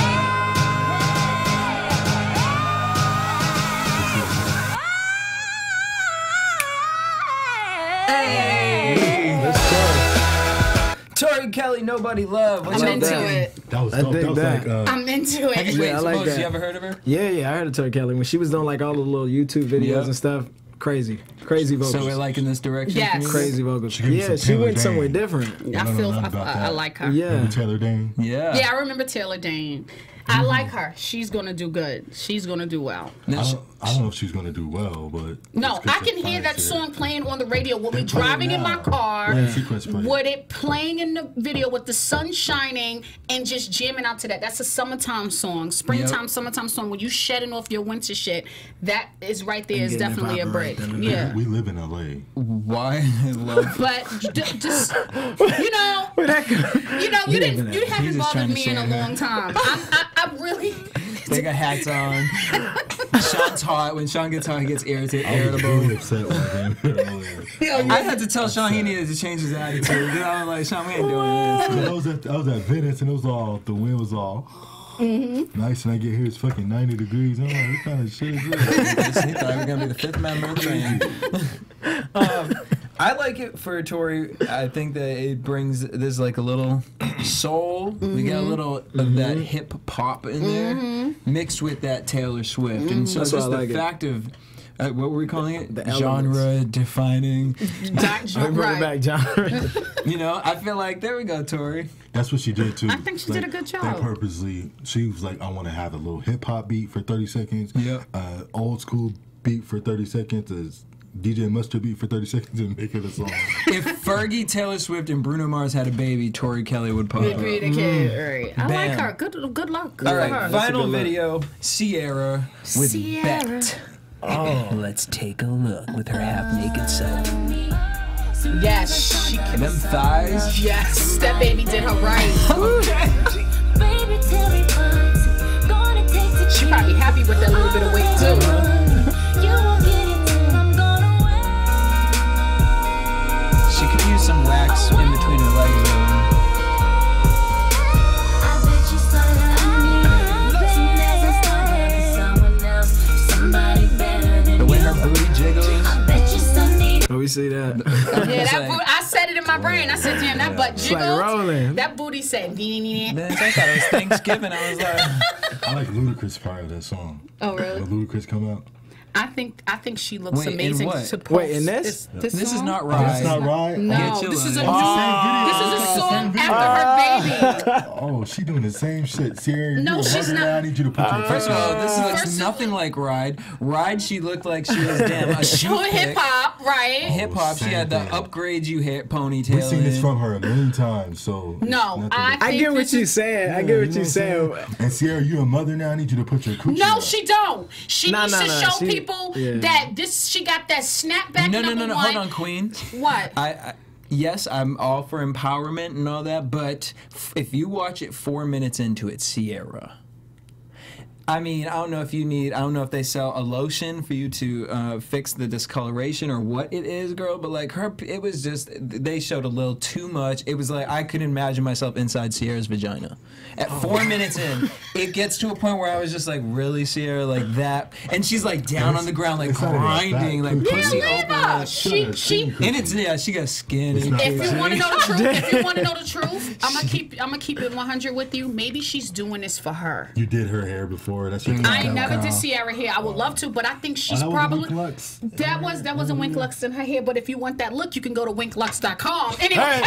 Tori Kelly, Nobody Love. What's I'm up, into that? it. That was I dope. dig That was that. like I'm into it. Wait, Yeah, I like Moses, that. you ever heard of her? Yeah, I heard of Tori Kelly when she was doing like all the little YouTube videos Yep. and stuff. Crazy vocals. So we're like in this direction? Yes. for music? Crazy vocals. She gave me Yeah, some she Taylor went somewhere Dane. different. I don't feel know nothing about I that. like her. Yeah. Remember Taylor Dane? Yeah. Yeah, I remember Taylor Dane. I like her. She's gonna do good. She's gonna do well. Now, I don't know if she's gonna do well, but No, it's good I to can hear find that shit. song playing on the radio with me They play it driving in my now. car, Yeah, sequence play. with it playing in the video with the sun shining and just jamming out to that. That's a summertime song, springtime, summertime song. When you shedding off your winter shit, that is right there. Is getting it definitely a poppin' break. right then and Yeah. We live in LA. why I love But just you know, you didn't He's haven't just bothered trying to me in a share her. long time. I really. they got hats on. Sean's hot. When Sean gets hot, he gets I was irritable. really upset with him earlier. I had to tell Sean he needed to change his attitude. Because I was like, Sean, we ain't doing this. I was at Venice and it was all, the wind was all nice, and I get here, it's fucking 90 degrees. I'm like, what kind of shit is this? He thought we were going to be the fifth member of the band. I like it for Tori. I think that it brings, there's like a little soul. We got a little of that hip hop in there mixed with that Taylor Swift. And so That's just why I the like it. fact of, what were we calling it? The elements. Genre defining. Bring it back, John. You know, I feel like, there we go, Tori. That's what she did too. I think she did a good job. They purposely, she was like, I want to have a little hip hop beat for 30 seconds, Yeah. old school beat for 30 seconds, a DJ Mustard beat for 30 seconds, and make it a song. If Fergie, Taylor Swift, and Bruno Mars had a baby, Tori Kelly would pop up. Agree the kid. Right. I like Bam. her. Good luck. Good All for right, her. final good look. video, Sierra with Sierra. Bet. Oh, let's take a look with her half-naked self. Yes, she can. Them thighs. Yes, that baby did her right. Baby, tell me what's it gonna take to She probably happy with that little bit of weight too. you won't get it till I'm gonna wait. She could use some wax in between her legs, though. I bet you started me. Bet you never started with someone else. Somebody better than The way you. her booty jiggles. I bet you still need Oh, we see that. Yeah, that like- booty, I said it in my brain. I said, damn, that butt like jiggled. rolling. That booty said, nee. Man, I thought it was Thanksgiving. I was like, I like Ludacris part of that song. Oh, really? When Ludacris come out. I think she looks Wait, in amazing what? to post. Wait, in this? This this is song? not Oh, that's right. not right? No, Get your this is a line. song after her baby. Oh, she doing the same shit. Sierra, No, you a she's mother not. now, I need you to put your First of all, this looks First of- nothing like Ride. Ride, she looked like she was damn a shoe Doing hip hop, right? Hip hop, she same had the thing. upgrade you hair ponytail. We've seen this in. from her a million times, so it's No, nothing I but- I get what you're saying. I get what you're saying. And Sierra, you a mother now, I need you to put your coochie No, up. she don't. She No, needs no, to no, show she- people that she got that snapback. No. One. Hold on, Queen. What? Yes, I'm all for empowerment and all that, but if you watch it 4 minutes into it, Sierra. I mean, I don't know if they sell a lotion for you to fix the discoloration or what it is, girl, but like it was just, they showed a little too much. It was like, I couldn't imagine myself inside Sierra's vagina. At 4 minutes in, it gets to a point where I was just like, really, Sierra, like that? And she's like down on the ground, like grinding, like pussy open. She got skin. If you want to know the truth, I'm gonna keep it 100 with you. Maybe she's doing this for her. You did her hair before. That's your I never did Sierra hair. I would love to, but I think she's probably that wasn't Winklux in her hair. But if you want that look, you can go to winklux.com. Anyway,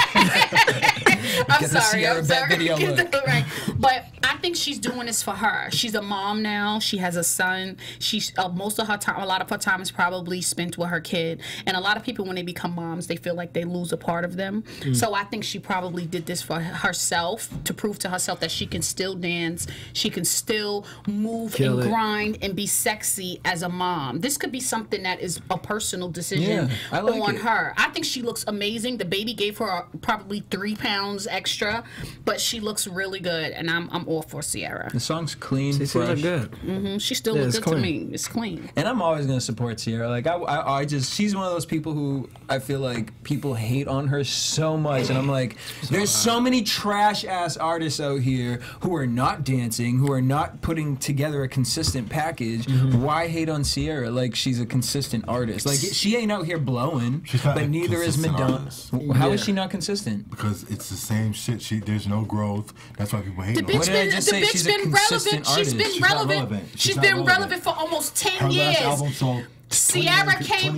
I'm sorry. Video look. Right. But I think she's doing this for her. She's a mom now. She has a son. She's most of her time, a lot of her time is probably spent with her kid. And a lot of people, when they become moms, they feel like they lose a part of them. So I think she probably did this for herself to prove to herself that she can still dance. She can still move and grind and be sexy as a mom. This could be something that is a personal decision on her. I think she looks amazing. The baby gave her probably 3 pounds extra, but she looks really good, and I'm all for Sierra. The song's clean, She fresh. look good. She still looks good to me. It's clean. And I'm always gonna support Sierra. Like I just, she's one of those people who I feel like people hate on her so much, and I'm like, there's so many trash ass artists out here who are not dancing, who are not putting together a consistent package. Why hate on Sierra? Like, she's a consistent artist. Like, she ain't out here blowing, but neither is Madonna. How is she not consistent? Because it's the same shit. There's no growth. That's why people hate The on bitch her. been relevant. She's been relevant. She's been relevant for almost 10 Her years. last album sold Sierra came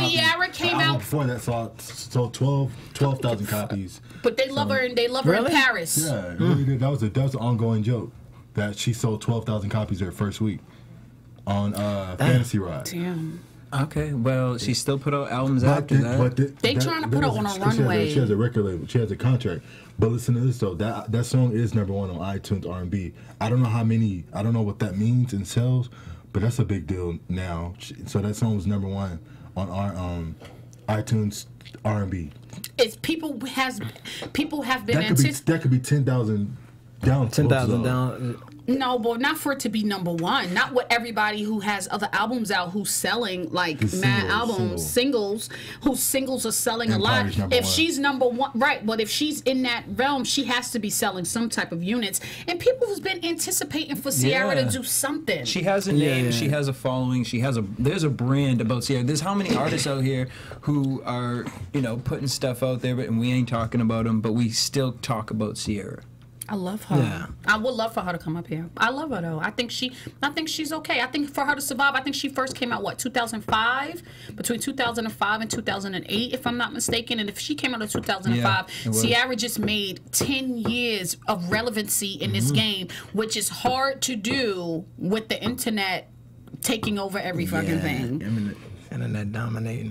out before that sold 12,000 copies. But they love her and they love her in Paris. Yeah, it really did. That was an ongoing joke that she sold 12,000 copies her first week on Fantasy Ride. Damn. Okay, well, she still put out albums after that. They trying to put her on a runway. She has a record label. She has a contract. But listen to this though. That song is #1 on iTunes R&B. I don't know how many. I don't know what that means in sales, but that's a big deal now. So that song was #1 on our iTunes R&B. It's people have been That could be 10,000 down. 10,000 down. No, but not for it to be #1. Not with everybody who has other albums out who's selling like mad albums, singles, whose singles are selling a lot. If she's #1, right? But if she's in that realm, she has to be selling some type of units. And people have been anticipating for Sierra to do something. She has a name. She has a following. There's a brand about Sierra. There's how many artists out here who are putting stuff out there, and we ain't talking about them, but we still talk about Sierra. I love her. Yeah. I would love for her to come up here. I love her though. I think she's okay. I think for her to survive, I think she first came out 2005, between 2005 and 2008, if I'm not mistaken. And if she came out in 2005, Sierra just made 10 years of relevancy in this game, which is hard to do with the internet taking over every fucking thing. Internet dominating.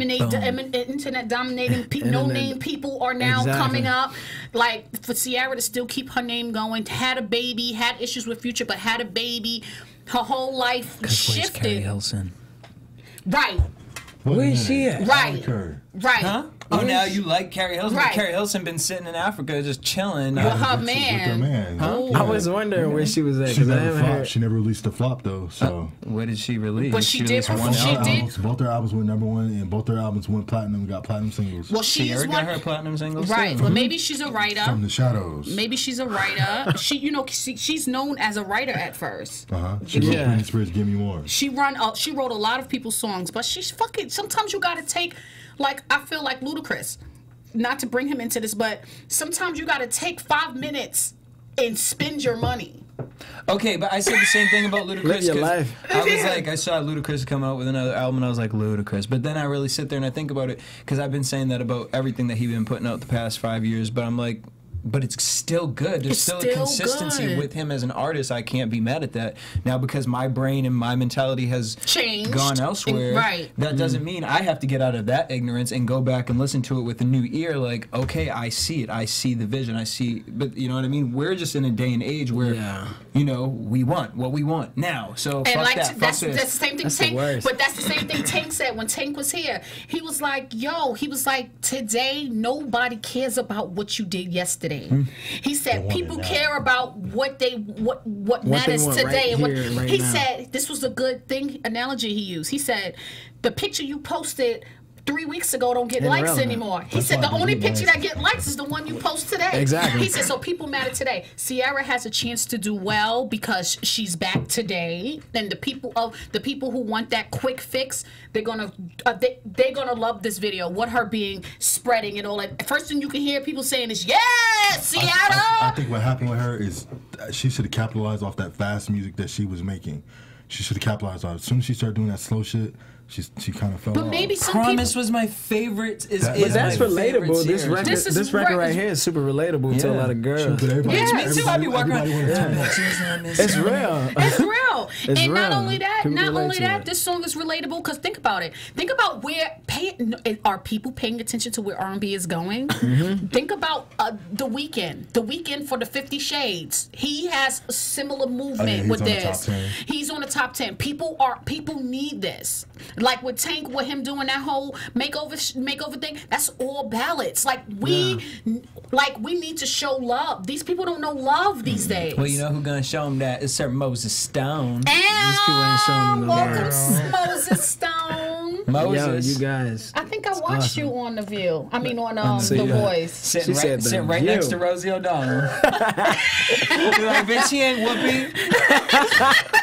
Internet dominating. No-name people are now coming up. Like, for Sierra to still keep her name going, had a baby, had issues with Future, but had a baby. Her whole life shifted. Carrie Hilson. Right. Where is she at? Right. Right. Huh? Oh, now you like Carrie Hilson? Right. Carrie Hilson been sitting in Africa just chilling. With her man. Huh? I was wondering where she was at. She never released a flop though. So what did she release? But she did. Both her albums went #1, and both her albums went platinum. Got platinum singles. Well, Sierra got her platinum singles, right? too. But maybe she's a writer. From the Shadows. Maybe she's a writer. She's known as a writer at first. She wrote Britney Spears, "Give Me More." She wrote a lot of people's songs, but she's fucking. Sometimes you gotta take, like, I feel like Ludacris. Not to bring him into this, but sometimes you gotta take 5 minutes and spend your money. Okay, but I said the same thing about Ludacris. I was like, I saw Ludacris come out with another album, and I was like, Ludacris. But then I really sit there and I think about it, because I've been saying that about everything that he's been putting out the past 5 years. But I'm like, but it's still good. There's It's still a still consistency good. with him as an artist. I can't be mad at that. Now, because my brain and my mentality has Changed. gone elsewhere, Right. that doesn't mean I have to get out of that ignorance and go back and listen to it with a new ear. Like, okay, I see it. I see the vision. I see, but you know what I mean? We're just in a day and age where, you know, we want what we want now. So And fuck like that. Fuck that's this. the same thing. That's the Tank, worst. but that's the same thing Tank said when Tank was here. He was like, today nobody cares about what you did yesterday. He said people care about what matters want today. right And what here and right he now. said, this was a good thing analogy he used. He said the picture you posted 3 weeks ago don't get likes Irrelevant. anymore. He said the only picture that get likes is the one you post today. Exactly. He said so people matter today. Ciara has a chance to do well because she's back today, and the people who want that quick fix, they're gonna love this video. What her being spreading and all that. First thing you can hear people saying is, "Yeah, Ciara." I think what happened with her is she should have capitalized off that fast music that she was making. She should have capitalized on it. As soon as she started doing that slow shit, she kind of fell But off. maybe some Promise people. was my favorite. Is But That's my favorite relatable. This series. record, This is this record re- right here is super relatable to a Yeah. lot of girls. But everybody, Yeah, Me too. I be walking around. everybody wanna turn up. It's real. It's real. It's And not real. only that, People relate to it. this song is relatable because think about it. Think about are people paying attention to where R&B is going? Mm-hmm. Think about The Weeknd. The Weeknd for the 50 Shades. He has a similar movement he's with on the this. top 10. He's on the top 10. People need this. Like with Tank, with him doing that whole makeover thing. That's all ballads. Like we need to show love. These people don't know love these days. Well, you know who's gonna show him that? It's Sir Moses Stone. These people ain't showing me no Welcome, love. Moses Stone. Yo, Moses. you guys. I think I watched you on The View. I mean, on see The ya. Voice. Sitting She right, said sitting the right next to view. Rosie O'Donnell. You're like, bitch, she ain't whoopee.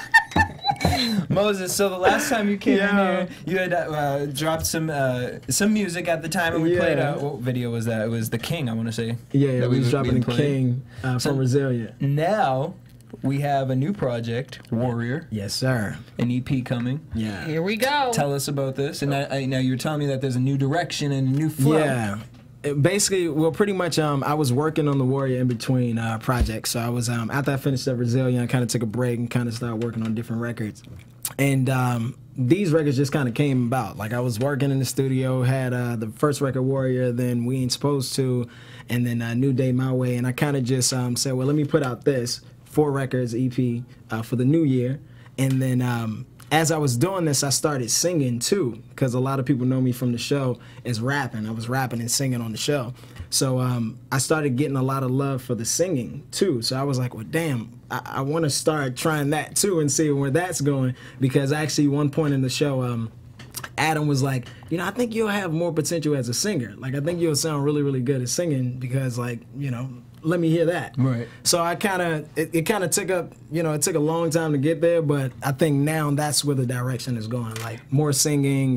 Moses, so the last time you came in here, you had dropped some music at the time, and we played what video was that? It was The King, I want to say. Yeah, that we was dropping we the played. King from Resilient. Now we have a new project, Warrior, Yes, sir. an EP coming. Yeah. Here we go. Tell us about this. And now you were telling me that there's a new direction and a new flow. Yeah. Basically, well, pretty much, I was working on the Warrior in between projects. So I was, after I finished up Resilient, I kind of took a break and kind of started working on different records. And these records just kind of came about. Like, I was working in the studio, had the first record, Warrior, then We Ain't Supposed To, and then New Day My Way. And I kind of just said, well, let me put out this 4 records EP for the new year. And then as I was doing this, I started singing too, because a lot of people know me from the show as rapping. I was rapping and singing on the show. So I started getting a lot of love for the singing too. So I was like, well, damn, I want to start trying that too and see where that's going. Because actually, one point in the show, Adam was like, I think you'll have more potential as a singer. Like, I think you'll sound really, really good at singing because, like, let me hear that. Right. So I kind of, it kind of took up, it took a long time to get there, but I think now that's where the direction is going. Like, more singing.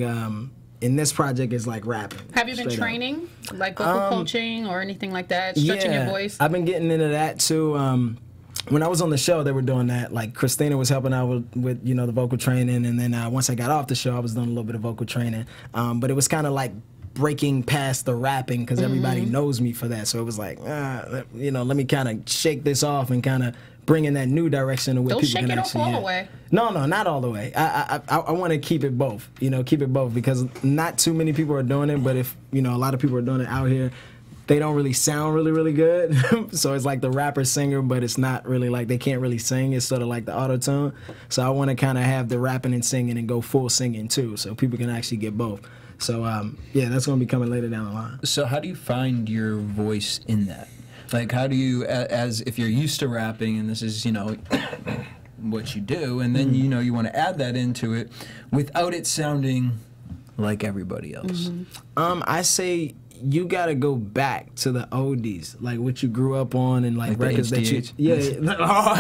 In this project is like rapping. Have you been straight up. training, like vocal coaching or anything like that? Stretching your voice? I've been getting into that too. When I was on the show, they were doing that. Like, Christina was helping out with the vocal training, and then once I got off the show, I was doing a little bit of vocal training. But it was kind of like breaking past the rapping because everybody knows me for that. So it was like, let me kind of shake this off and kind of bring in that new direction of where Don't people shake can it off actually all hear. the way. No, not all the way. I want to keep it both. Keep it both because not too many people are doing it. But if a lot of people are doing it out here, they don't really sound really, really good. So it's like the rapper singer, but it's not really like they can't really sing. It's sort of like the auto-tune. So I want to kind of have the rapping and singing and go full singing too, so people can actually get both. So that's going to be coming later down the line. So how do you find your voice in that? Like, how do you, as if you're used to rapping and this is, what you do, and then, you want to add that into it without it sounding like everybody else? I say you got to go back to the oldies, like what you grew up on and like the records that you... HDH?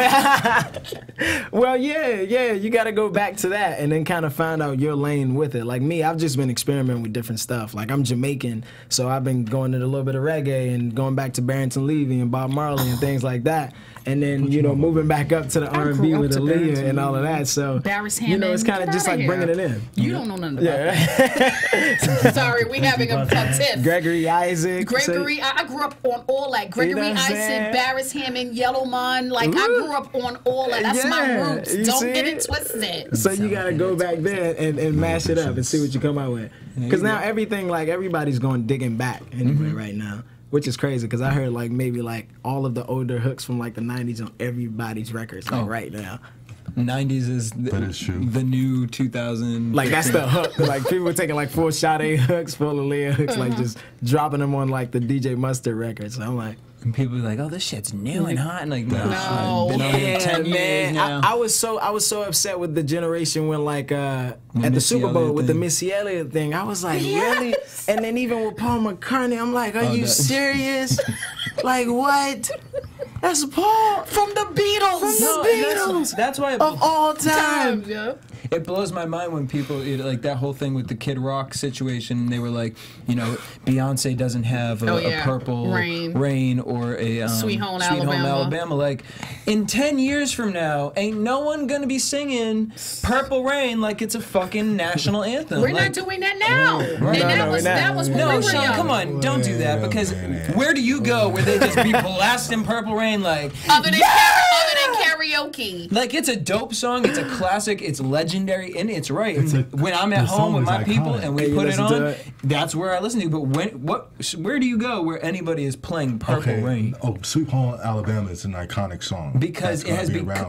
Well, you got to go back to that and then kind of find out your lane with it. Like me, I've just been experimenting with different stuff. Like, I'm Jamaican, so I've been going to a little bit of reggae and going back to Barrington Levy and Bob Marley and things like that. And then, moving back up to the R&B grew up with to Aaliyah Barrington and all of that. So, Barris it's Hammond, kind of get just outta like bringing it here. in. You don't know nothing about that. Sorry, we having a tiff. Gregory Gregory Isaac. I grew up on all that. Gregory Isaac, Barris Hammond, Yellowman. Like, I grew up on all that. That's my roots. Don't get it twisted. So you got to go back there and mash it up and see what you come out with. Because now everything, like, everybody's going digging back anyway right now. Which is crazy, because I heard, like, maybe, like, all of the older hooks from, like, the 90s on everybody's records, like, right now. 90s is the new 2000. Like, that's the hook. Like, people were taking, like, 4 Sade hooks, 4 Aaliyah hooks, like, just dropping them on, like, the DJ Mustard records. So I'm like... And people be like, "Oh, this shit's new and hot," and like, "No, been on here 10 years now." I was so upset with the generation when, like, at the Super Bowl with the Missy Elliott thing. I was like, really? And then even with Paul McCartney, I'm like, are you serious? Like, what? That's Paul from the Beatles. That's why of all time. It blows my mind when people, like that whole thing with the Kid Rock situation, they were like, you know, Beyonce doesn't have a Purple Rain or a Sweet Home Alabama. Like, in 10 years from now, ain't no one gonna be singing Purple Rain like it's a fucking national anthem. We're not doing that now. That was no, Sean, come on, don't do that, because where do you go where they just be blasting Purple Rain like other than karaoke? Like, it's a dope song, it's a classic, it's legendary, and it's right. When I'm at home with my people and we put it on, that's where I listen to. But where do you go where anybody is playing Purple Rain? Oh, Sweet Home Alabama is an iconic song because it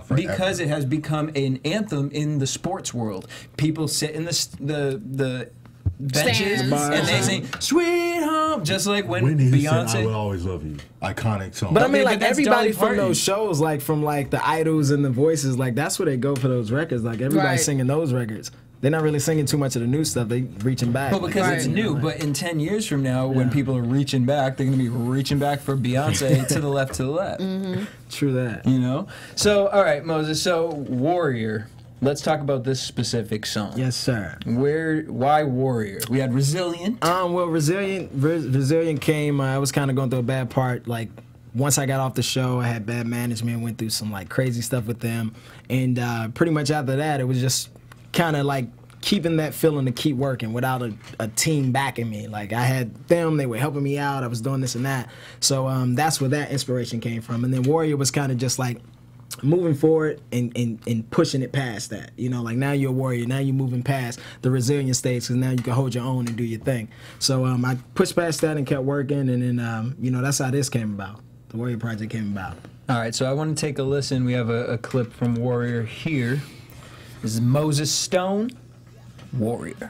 has become an anthem in the sports world. People sit in the benches and they sing "Sweet Home," just like when Beyonce said, "I Will Always Love You." Iconic song. But I mean, like, everybody from those shows, like from like the Idols and the Voices, like that's where they go for those records. Like everybody's singing those records. They're not really singing too much of the new stuff. They reaching back. But because it's new. But in 10 years from now, when people are reaching back, they're going to be reaching back for Beyonce to the left, to the left. True that. You know? So, all right, Moses. So, Warrior. Let's talk about this specific song. Yes, sir. Why Warrior? We had Resilient. Well, Resilient came. I was kind of going through a bad part. Like, once I got off the show, I had bad management. Went through some like crazy stuff with them, and pretty much after that, it was just kind of like keeping that feeling to keep working without a team backing me. Like, I had them; they were helping me out. I was doing this and that. So that's where that inspiration came from. And then Warrior was kind of just like moving forward and pushing it past that. You know, like, now you're a warrior. Now you're moving past the resilient stage, because now you can hold your own and do your thing. So I pushed past that and kept working, and then, you know, that's how this came about. The Warrior Project came about. All right, so I want to take a listen. We have a clip from Warrior here. This is Moses Stone, Warrior.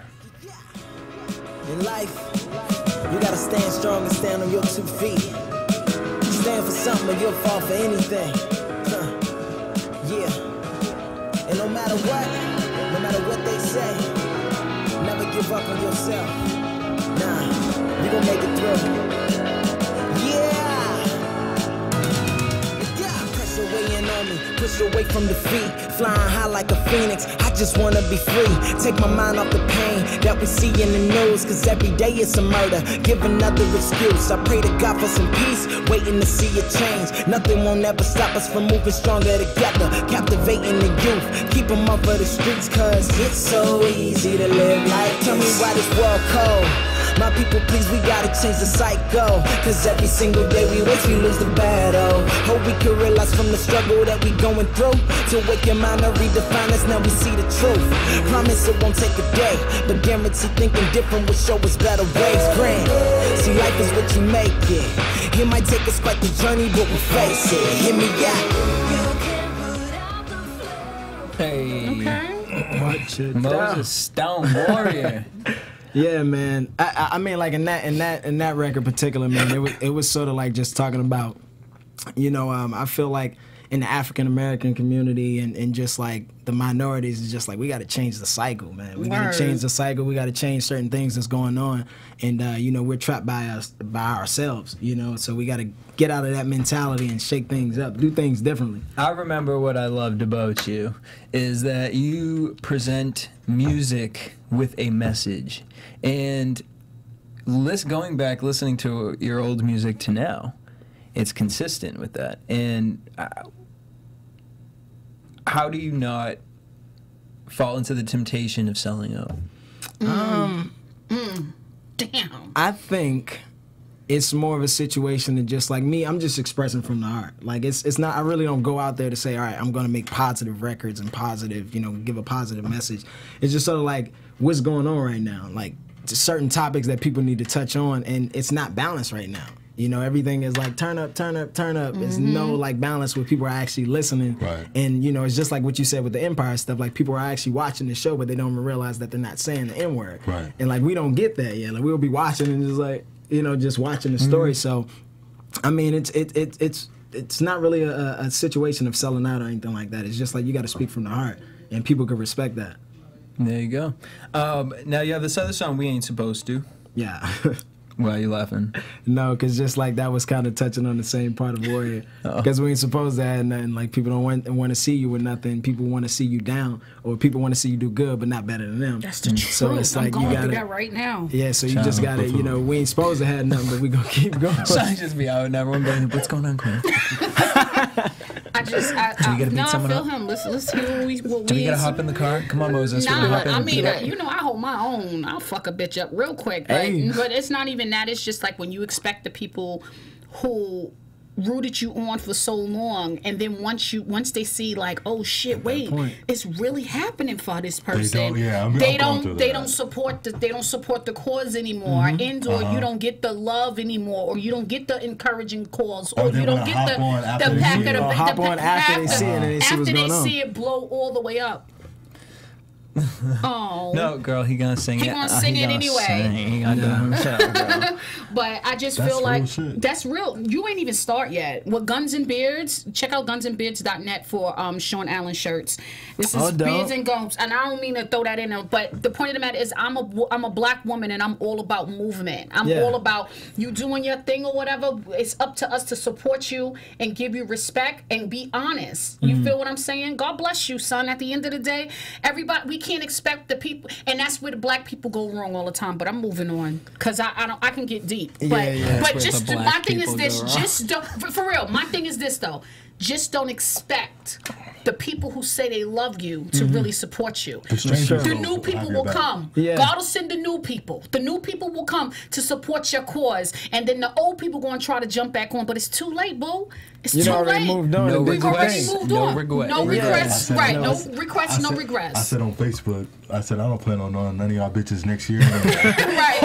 In life, you gotta stand strong and stand on your 2 feet. Stand for something or you'll fall for anything. Yeah. And no matter what they say, never give up on yourself. Nah, you gon' make it through. Yeah. Pressure weighing on me, push away from defeat. Flying high like a phoenix, I just wanna be free. Take my mind off the pain that we see in the news, cause every day it's a murder. Give another excuse, I pray to God for some peace, waiting to see a change. Nothing won't ever stop us from moving stronger together. Captivating the youth, keep them off of the streets, cause it's so easy to live like. Tell me why this world cold. My people, please, we gotta change the cycle, cause every single day we waste, we lose the battle. Hope we can realize from the struggle that we going through, to wake your mind and redefine us, now we see the truth. Promise it won't take a day, but guarantee thinking different will show us better ways. Grand, see, life is what you make it. It might take us quite the journey, but we'll face it. Hear me out. Hey. Watch it. Moses Stone, Warrior. Yeah, man. I mean, like, in that record in particular, man, it was sort of like just talking about, you know, I feel like in the African American community and just like the minorities, is just like, we got to change the cycle, man. We got to change the cycle. We got to change certain things that's going on, and you know, we're trapped by ourselves, you know. So we got to get out of that mentality and shake things up, do things differently. I remember what I loved about you is that you present music with a message, and going back listening to your old music to now, it's consistent with that. And how do you not fall into the temptation of selling out? Damn. I think it's more of a situation than just like me. I'm just expressing from the heart. Like it's not. I really don't go out there to say, all right, I'm gonna make positive records and positive, you know, give a positive message. It's just sort of like what's going on right now. Like certain topics that people need to touch on, and it's not balanced right now. You know, everything is like turn up, turn up, turn up. There's no like balance where people are actually listening. Right. And you know, it's just like what you said with the Empire stuff. Like people are actually watching the show, but they don't even realize that they're not saying the N word. Right. And like we don't get that yet. Like we'll be watching and just like, you know, just watching the story. So, I mean, it's not really a situation of selling out or anything like that. It's just like you got to speak from the heart, and people can respect that. There you go. Now you have this other song, We Ain't Supposed To. Yeah. Why are you laughing? No, because just like that was kind of touching on the same part of Warrior. Because we ain't supposed to have nothing. Like people don't want to see you with nothing. People want to see you down, or people want to see you do good, but not better than them. That's the truth. So it's like I'm going you gotta, through that right now. Yeah, so you just gotta, you know, we ain't supposed to have nothing, but we gonna keep going. So I just be out and everyone going, what's going on, Quinn? I feel him. Let's hear what Do we gotta hop in the car? Come on, Moses. Nah, I mean, you know, I hold my own. I'll fuck a bitch up real quick. But it's not even that. It's just like when you expect the people who rooted you on for so long, and then once they see like, oh shit, wait, it's really happening for this person. They don't support the cause anymore, and or you don't get the love anymore, or you don't get the encouraging calls, or you don't get the pack of the hop on after they see it and they see what's going on. After they see it blow all the way up. Oh no, girl, he gonna sing it. He gonna sing it anyway. But I just feel like that's real. You ain't even start yet. With Guns and Beards, check out gunsandbeards.net for Sean Allen shirts. This is Beards and Gums, and I don't mean to throw that in there, but the point of the matter is I'm a black woman, and I'm all about movement. I'm all about you doing your thing or whatever. It's up to us to support you and give you respect and be honest. You feel what I'm saying? God bless you, son. At the end of the day, everybody, we can't expect the people, and that's where the black people go wrong all the time. But I'm moving on because I can get deep. But just my thing is this: just don't, for real. My thing is this though: just don't expect the people who say they love you to really support you. The new people will come. God will send the new people. The new people will come to support your cause, and then the old people going to try to jump back on. But it's too late, boo. It's too late. Moved on. We've already moved on. No regrets. Right. No regrets. No regrets. I said on Facebook, I said I don't plan on knowing none of y'all bitches next year. Right.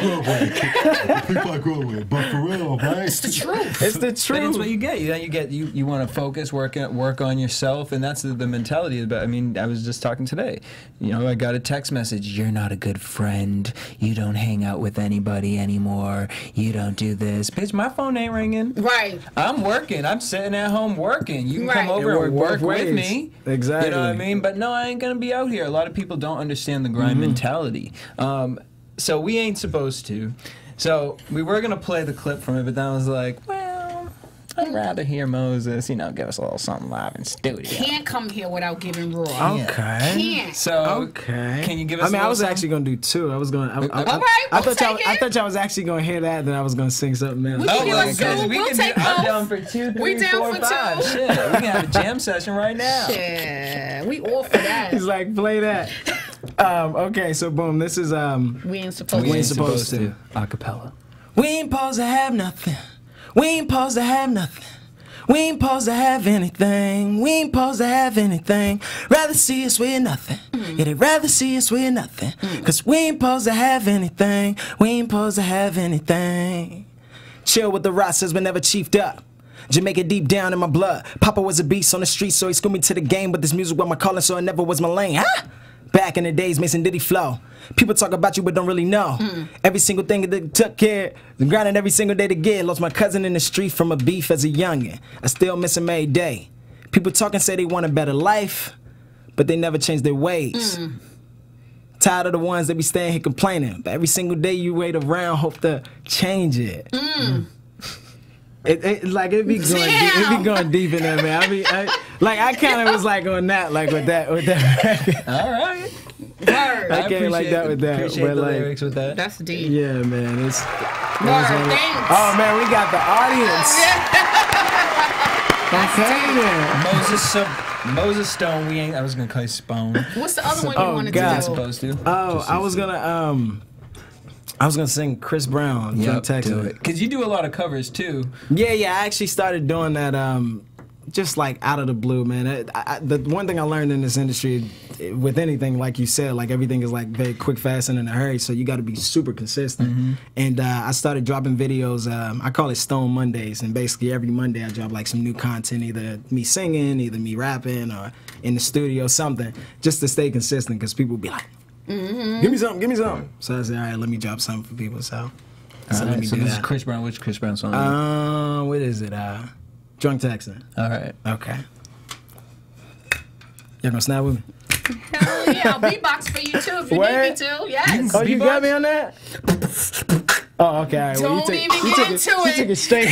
People I grew up with. But for real, right? It's the truth. It's the truth. But it's what you get. You want to focus, work on yourself, and that's the mentality. But I mean, I was just talking today. You know, I got a text message. You're not a good friend. You don't hang out with anybody anymore. You don't do this. Bitch, my phone ain't ringing. Right. I'm working. I'm sitting at home working. You can come over and work with me. Exactly. You know what I mean? But no, I ain't gonna be out here. A lot of people don't understand the grind mentality. So we ain't supposed to. So we were gonna play the clip from it, but then I was like, well, I'd rather hear Moses, give us a little something live in studio. Can't come here without giving raw. Okay. Can't. So can you give us? I mean, I was actually gonna do two. I was going. All right. I thought y'all was actually gonna hear that, then I was gonna sing something else. We can give us two. We'll take both. I'm down for 2, 3, 4, 5. Shit, we can have a jam session right now. Yeah, we all for that. He's like, play that. Okay, so boom. This is We ain't supposed to. Acapella. We ain't supposed to have nothing. We ain't supposed to have nothing. We ain't supposed to have anything. We ain't supposed to have anything. Rather see us with nothing. Yeah, they'd rather see us with nothing. Cause we ain't supposed to have anything. We ain't supposed to have anything. Chill with the Rastas, but never chiefed up. Jamaica deep down in my blood. Papa was a beast on the street, so he schooled me to the game. But this music was my calling, so it never was my lane. Huh? Back in the days, Mason Diddy flow. People talk about you but don't really know. Every single thing that they took care, grinding every single day to get. Lost my cousin in the street from a beef as a youngin'. I still miss him every day. People talking say they want a better life, but they never change their ways. Tired of the ones that be staying here complaining, but every single day you wait around, hope to change it. It be going deep in there, man. I kind of was like on that, like with that record. All right. Word. I can't like that with that. Appreciate but the like, lyrics with that. That's deep. Yeah, man. It's Word. Thanks. Oh man, we got the audience. Moses Stone. We ain't. I was gonna call you Spone. What's the other one you wanted to do? Supposed to. Oh, I was gonna I was gonna sing Chris Brown, Drunk Texan. Because you do a lot of covers too. Yeah, I actually started doing that just like out of the blue, man. The one thing I learned in this industry, with anything, like you said, like everything is like very quick, fast, and in a hurry, so you got to be super consistent. And I started dropping videos, I call it Stone Mondays, and basically every Monday I drop like some new content, either me singing, either me rapping, or in the studio, something, just to stay consistent, because people be like, give me something. So I said, all right, let me drop something for people, so let me do this that. is Chris Brown. Which Chris Brown song? What is it? Drunk Texan. All right. Okay. Y'all gonna snap with me? Hell yeah, I'll beatbox for you too if you need me to. Yes. Oh, you got me on that? Oh, okay. All right. Don't even get into You took it it. straight.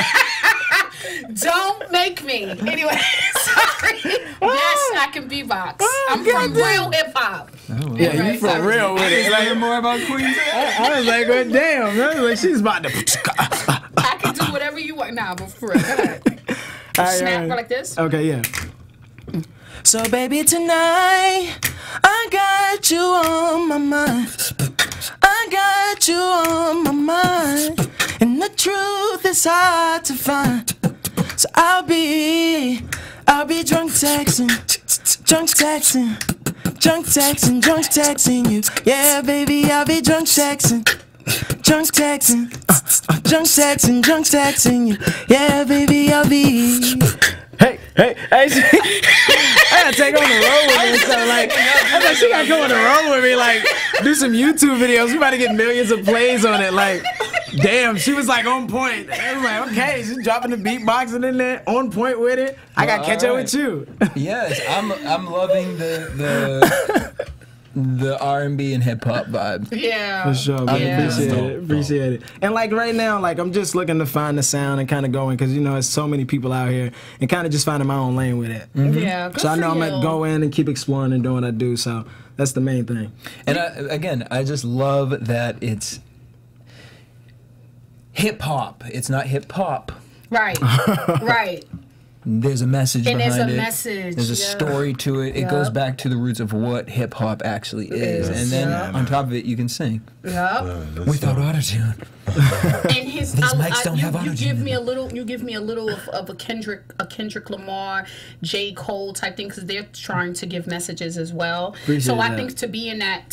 Don't make me. Anyway, sorry. Yes, I can beatbox. I'm from real hip hop. Yeah, you for real with it. Learn more about Queens. I was like, well, damn. I was like, she's about to. I can do whatever you want now, but for real. Go ahead. Snap like this. Okay, yeah. So, baby, tonight I got you on my mind. I got you on my mind, and the truth is hard to find. So I'll be drunk texting you. Yeah, baby, I'll be drunk texting you. Yeah, baby, I'll be. Hey, I gotta take on the road with me. So like, I was like, she gotta come on the road with me, like, do some YouTube videos. We about to get millions of plays on it. Like, damn, she was like on point. I was like, okay, she's dropping the beatboxing in there, on point with it. I gotta catch up with you. Yes, I'm loving the R&B and hip hop vibe. Yeah. For sure, man. Yeah. Appreciate it. And like right now, like I'm just looking to find the sound and kind of going, because you know, there's so many people out here, and kind of just finding my own lane with it. Yeah. Good So I know for I'm gonna you. go in and keep exploring and doing what I do. So that's the main thing. And I just love that it's hip hop. It's not hip hop. Right. Right. There's a message And behind there's it. a message, There's a yeah. story to it. It Yep. goes back to the roots of what hip hop actually is, and then Yeah. on top of it, you can sing Yep. without autotune. And his These mics don't have you autotune give in me them. you give me a little of a Kendrick Lamar, J. Cole type thing, because they're trying to give messages as well. Appreciate I that. think to be in that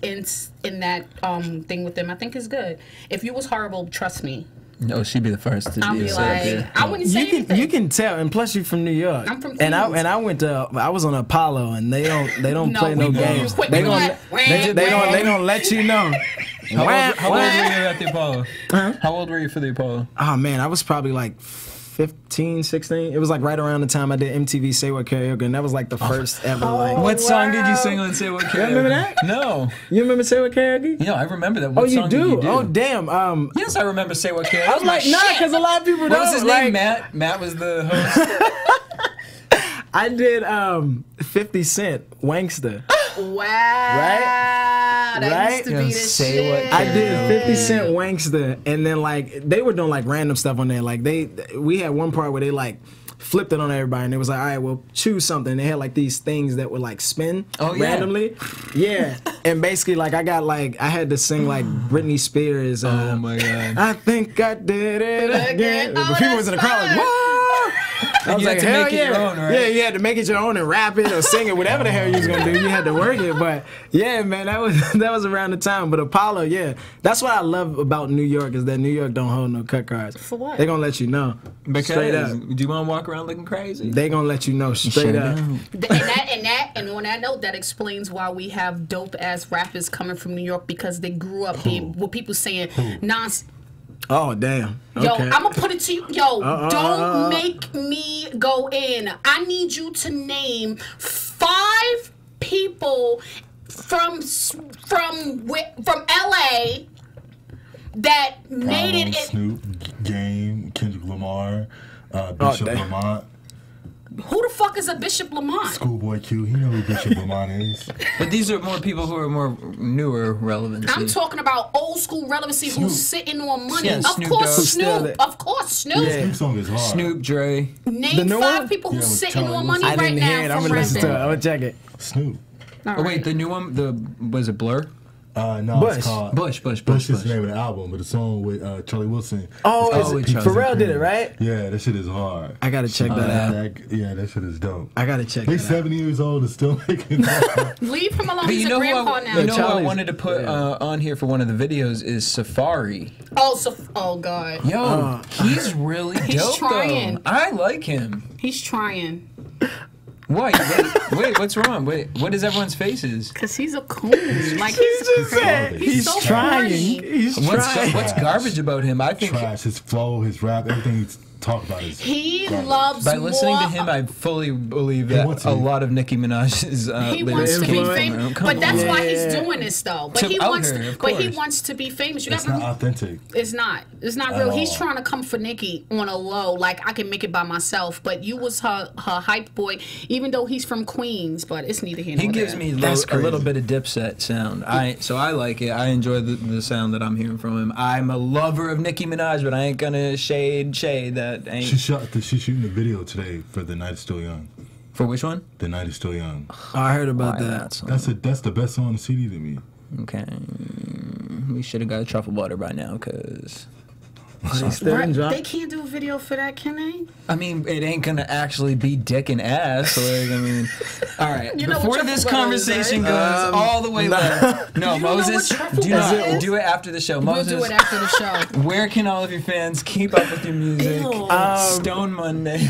thing with them, I think is good. If you was horrible, trust me, No, she'd be the first to I'll be be up like, there. I wouldn't say anything. You can tell, and plus you're from New York. I'm from and Queens. I was on Apollo, and they don't No, play no we know. games. Quick, They quick, gonna let you know. How old were you at the Apollo? How old were you for the Apollo? Oh man, I was probably like 15, 16. It was like right around the time I did MTV Say What Karaoke, and that was like the first ever. Like, What song did you sing on Say What Karaoke? remember that? No. you remember Say What Karaoke? You know, I remember that. Oh, What you song do? Did you do? Oh, damn. Yes, I remember Say What Karaoke. I was like, nah, because a lot of people What don't. was his like, name? Matt? Matt was the host. I did 50 Cent, Wankster. Wow. That Right? used to Yeah, be the say shit. what I did 50 Cent Wankster, and then like they were doing like random stuff on there. Like we had one part where they like flipped it on everybody, and it was like, all right, well, choose something. They had like these things that would like spin randomly. Yeah, and basically like I had to sing like Britney Spears. Oh my God. I think I did it again. Oh, But people was in the crowd like, that's whoa! I was you like, had to hell make it yeah. your own, right? Yeah, you had to make it your own and rap it or sing it, whatever the hell you was gonna do. You had to work it, but yeah, man, that was around the time. But Apollo, yeah, that's what I love about New York is that New York don't hold no cut cards. For what? They gonna let you know. Because Straight up. do you want to walk around looking crazy? They gonna let you know straight up. And on that note, that explains why we have dope ass rappers coming from New York, because they grew up being what people saying nonsense. Oh damn. Yo, Okay. I'm gonna put it to you. Yo, don't make me go in. I need you to name 5 people from LA that made it. Snoop, Game, Kendrick Lamar, Bishop damn. Lamont, Who the fuck is a Bishop Lamont? Schoolboy Q. You know who Bishop Lamont is. But these are more people who are more newer relevancy. I'm talking about old school relevancy who's sitting on money. Yeah, of Snoop course, Dogg. Snoop. Of course, Snoop. Yeah. Snoop song is hard. Snoop, Dre. Name The new 5 one? people Yeah, who's with sitting Charlie on money I right didn't now hear it. I'm from gonna listen to it. rapping. I'm gonna check it. Snoop. All Oh wait, right. the new one, was it Blur? No, Bush. it's called Bush. Bush is the name of the album, but the song with Charlie Wilson. Oh, with Charlie Pharrell did it, right? Yeah, that shit is hard. I gotta check that out. That shit is dope. I gotta check He's that out. 70 years old and still making that. Leave him alone. But He's you a know grandpa now. who I Charlie's- wanted to put on here for one of the videos is Safari. Oh God. Yo, he's really He's dope trying. though. I like him. He's trying. Wait, what's wrong? Wait, what is everyone's faces? Cause he's a coon. Like he's so trying. corny. He's trying. What's garbage about him? I think Trash. His flow, his rap, everything he's talked about is He garbage. loves by listening more. to him, I fully believe He that wants a to- lot of Nicki Minaj's He lyrics wants to be came from famous, him. Come but that's on. why he's Yeah. doing this though. But To he out wants, her, of but he course. wants to be famous. You It's got not authentic. It's not At real. He's all. trying to come for Nicki on a low. Like I can make it by myself, but you was her hype boy. Even though he's from Queens, but it's neither here nor He gives there. me That's a little crazy. bit of Dipset sound. So I like it. I enjoy the sound that I'm hearing from him. I'm a lover of Nicki Minaj, but I ain't gonna shade that. Ain't She's shooting a video today for The Night Is Still Young. for which one? The Night Is Still Young. I heard about Why that. song? That's the best song on the CD to me. Okay, we should have got a truffle butter by now, cause He still didn't drop. They can't do a video for that, can they? I mean it ain't gonna actually be dick and ass. Like I mean, all right. You know what Before truffle this butter is, conversation right? goes all the way left, no, You don't know what Moses, truffle do butter not is? do it after the show. We'll Moses, do it after the show. where can all of your fans keep up with your music? Ew. Stone Monday.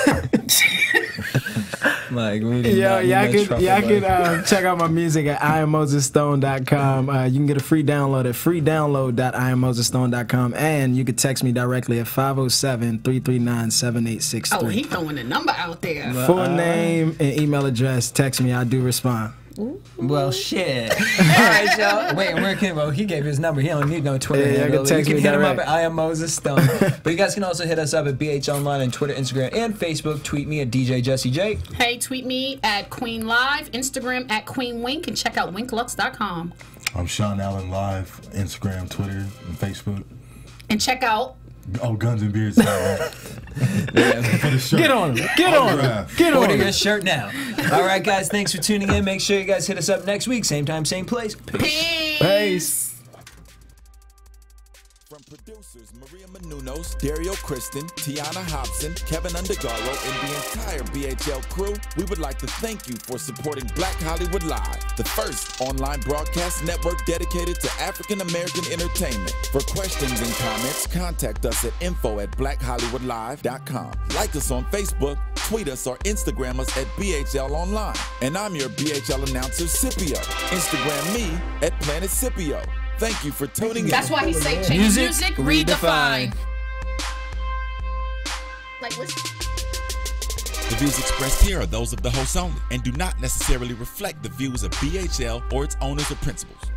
Like we did Yo, not need y'all that can truffle butter. check out my music at IamMosesStone.com. You can get a free download at freedownload.IamMosesStone.com, and you can text me directly at 507-339-7863. Oh, he throwing the number out there. Full name and email address. Text me. I do respond. Well, shit. All right, y'all. Wait, where can he gave his number. He don't need no Twitter Yeah, y'all handle. can text You me can hit him up direct. at I am Moses Stone. But you guys can also hit us up at BHL Online on Twitter, Instagram, and Facebook. Tweet me at DJ Jesse J. Hey, tweet me at Queen Live, Instagram at Queen Wink, and check out winklux.com. I'm Sean Allen Live, Instagram, Twitter, and Facebook. And check out. Oh, Guns and Beards. For the shirt. Get on him. Get on him. Autograph. Get on Order him. your shirt now. All right, guys. Thanks for tuning in. Make sure you guys hit us up next week. Same time, same place. Peace. Peace. From producers Maria Menounos, Dario Kristen, Tiana Hobson, Kevin Undergaro, and the entire BHL crew, we would like to thank you for supporting Black Hollywood Live, the first online broadcast network dedicated to African American entertainment. For questions and comments, contact us at info@blackhollywoodlive.com. Like us on Facebook, tweet us, or Instagram us at BHL Online. And I'm your BHL announcer, Scipio. Instagram me at Planet Scipio. Thank you for tuning in. That's why he say change Music music redefined. redefined. Like, listen. The views expressed here are those of the host only and do not necessarily reflect the views of BHL or its owners or principals.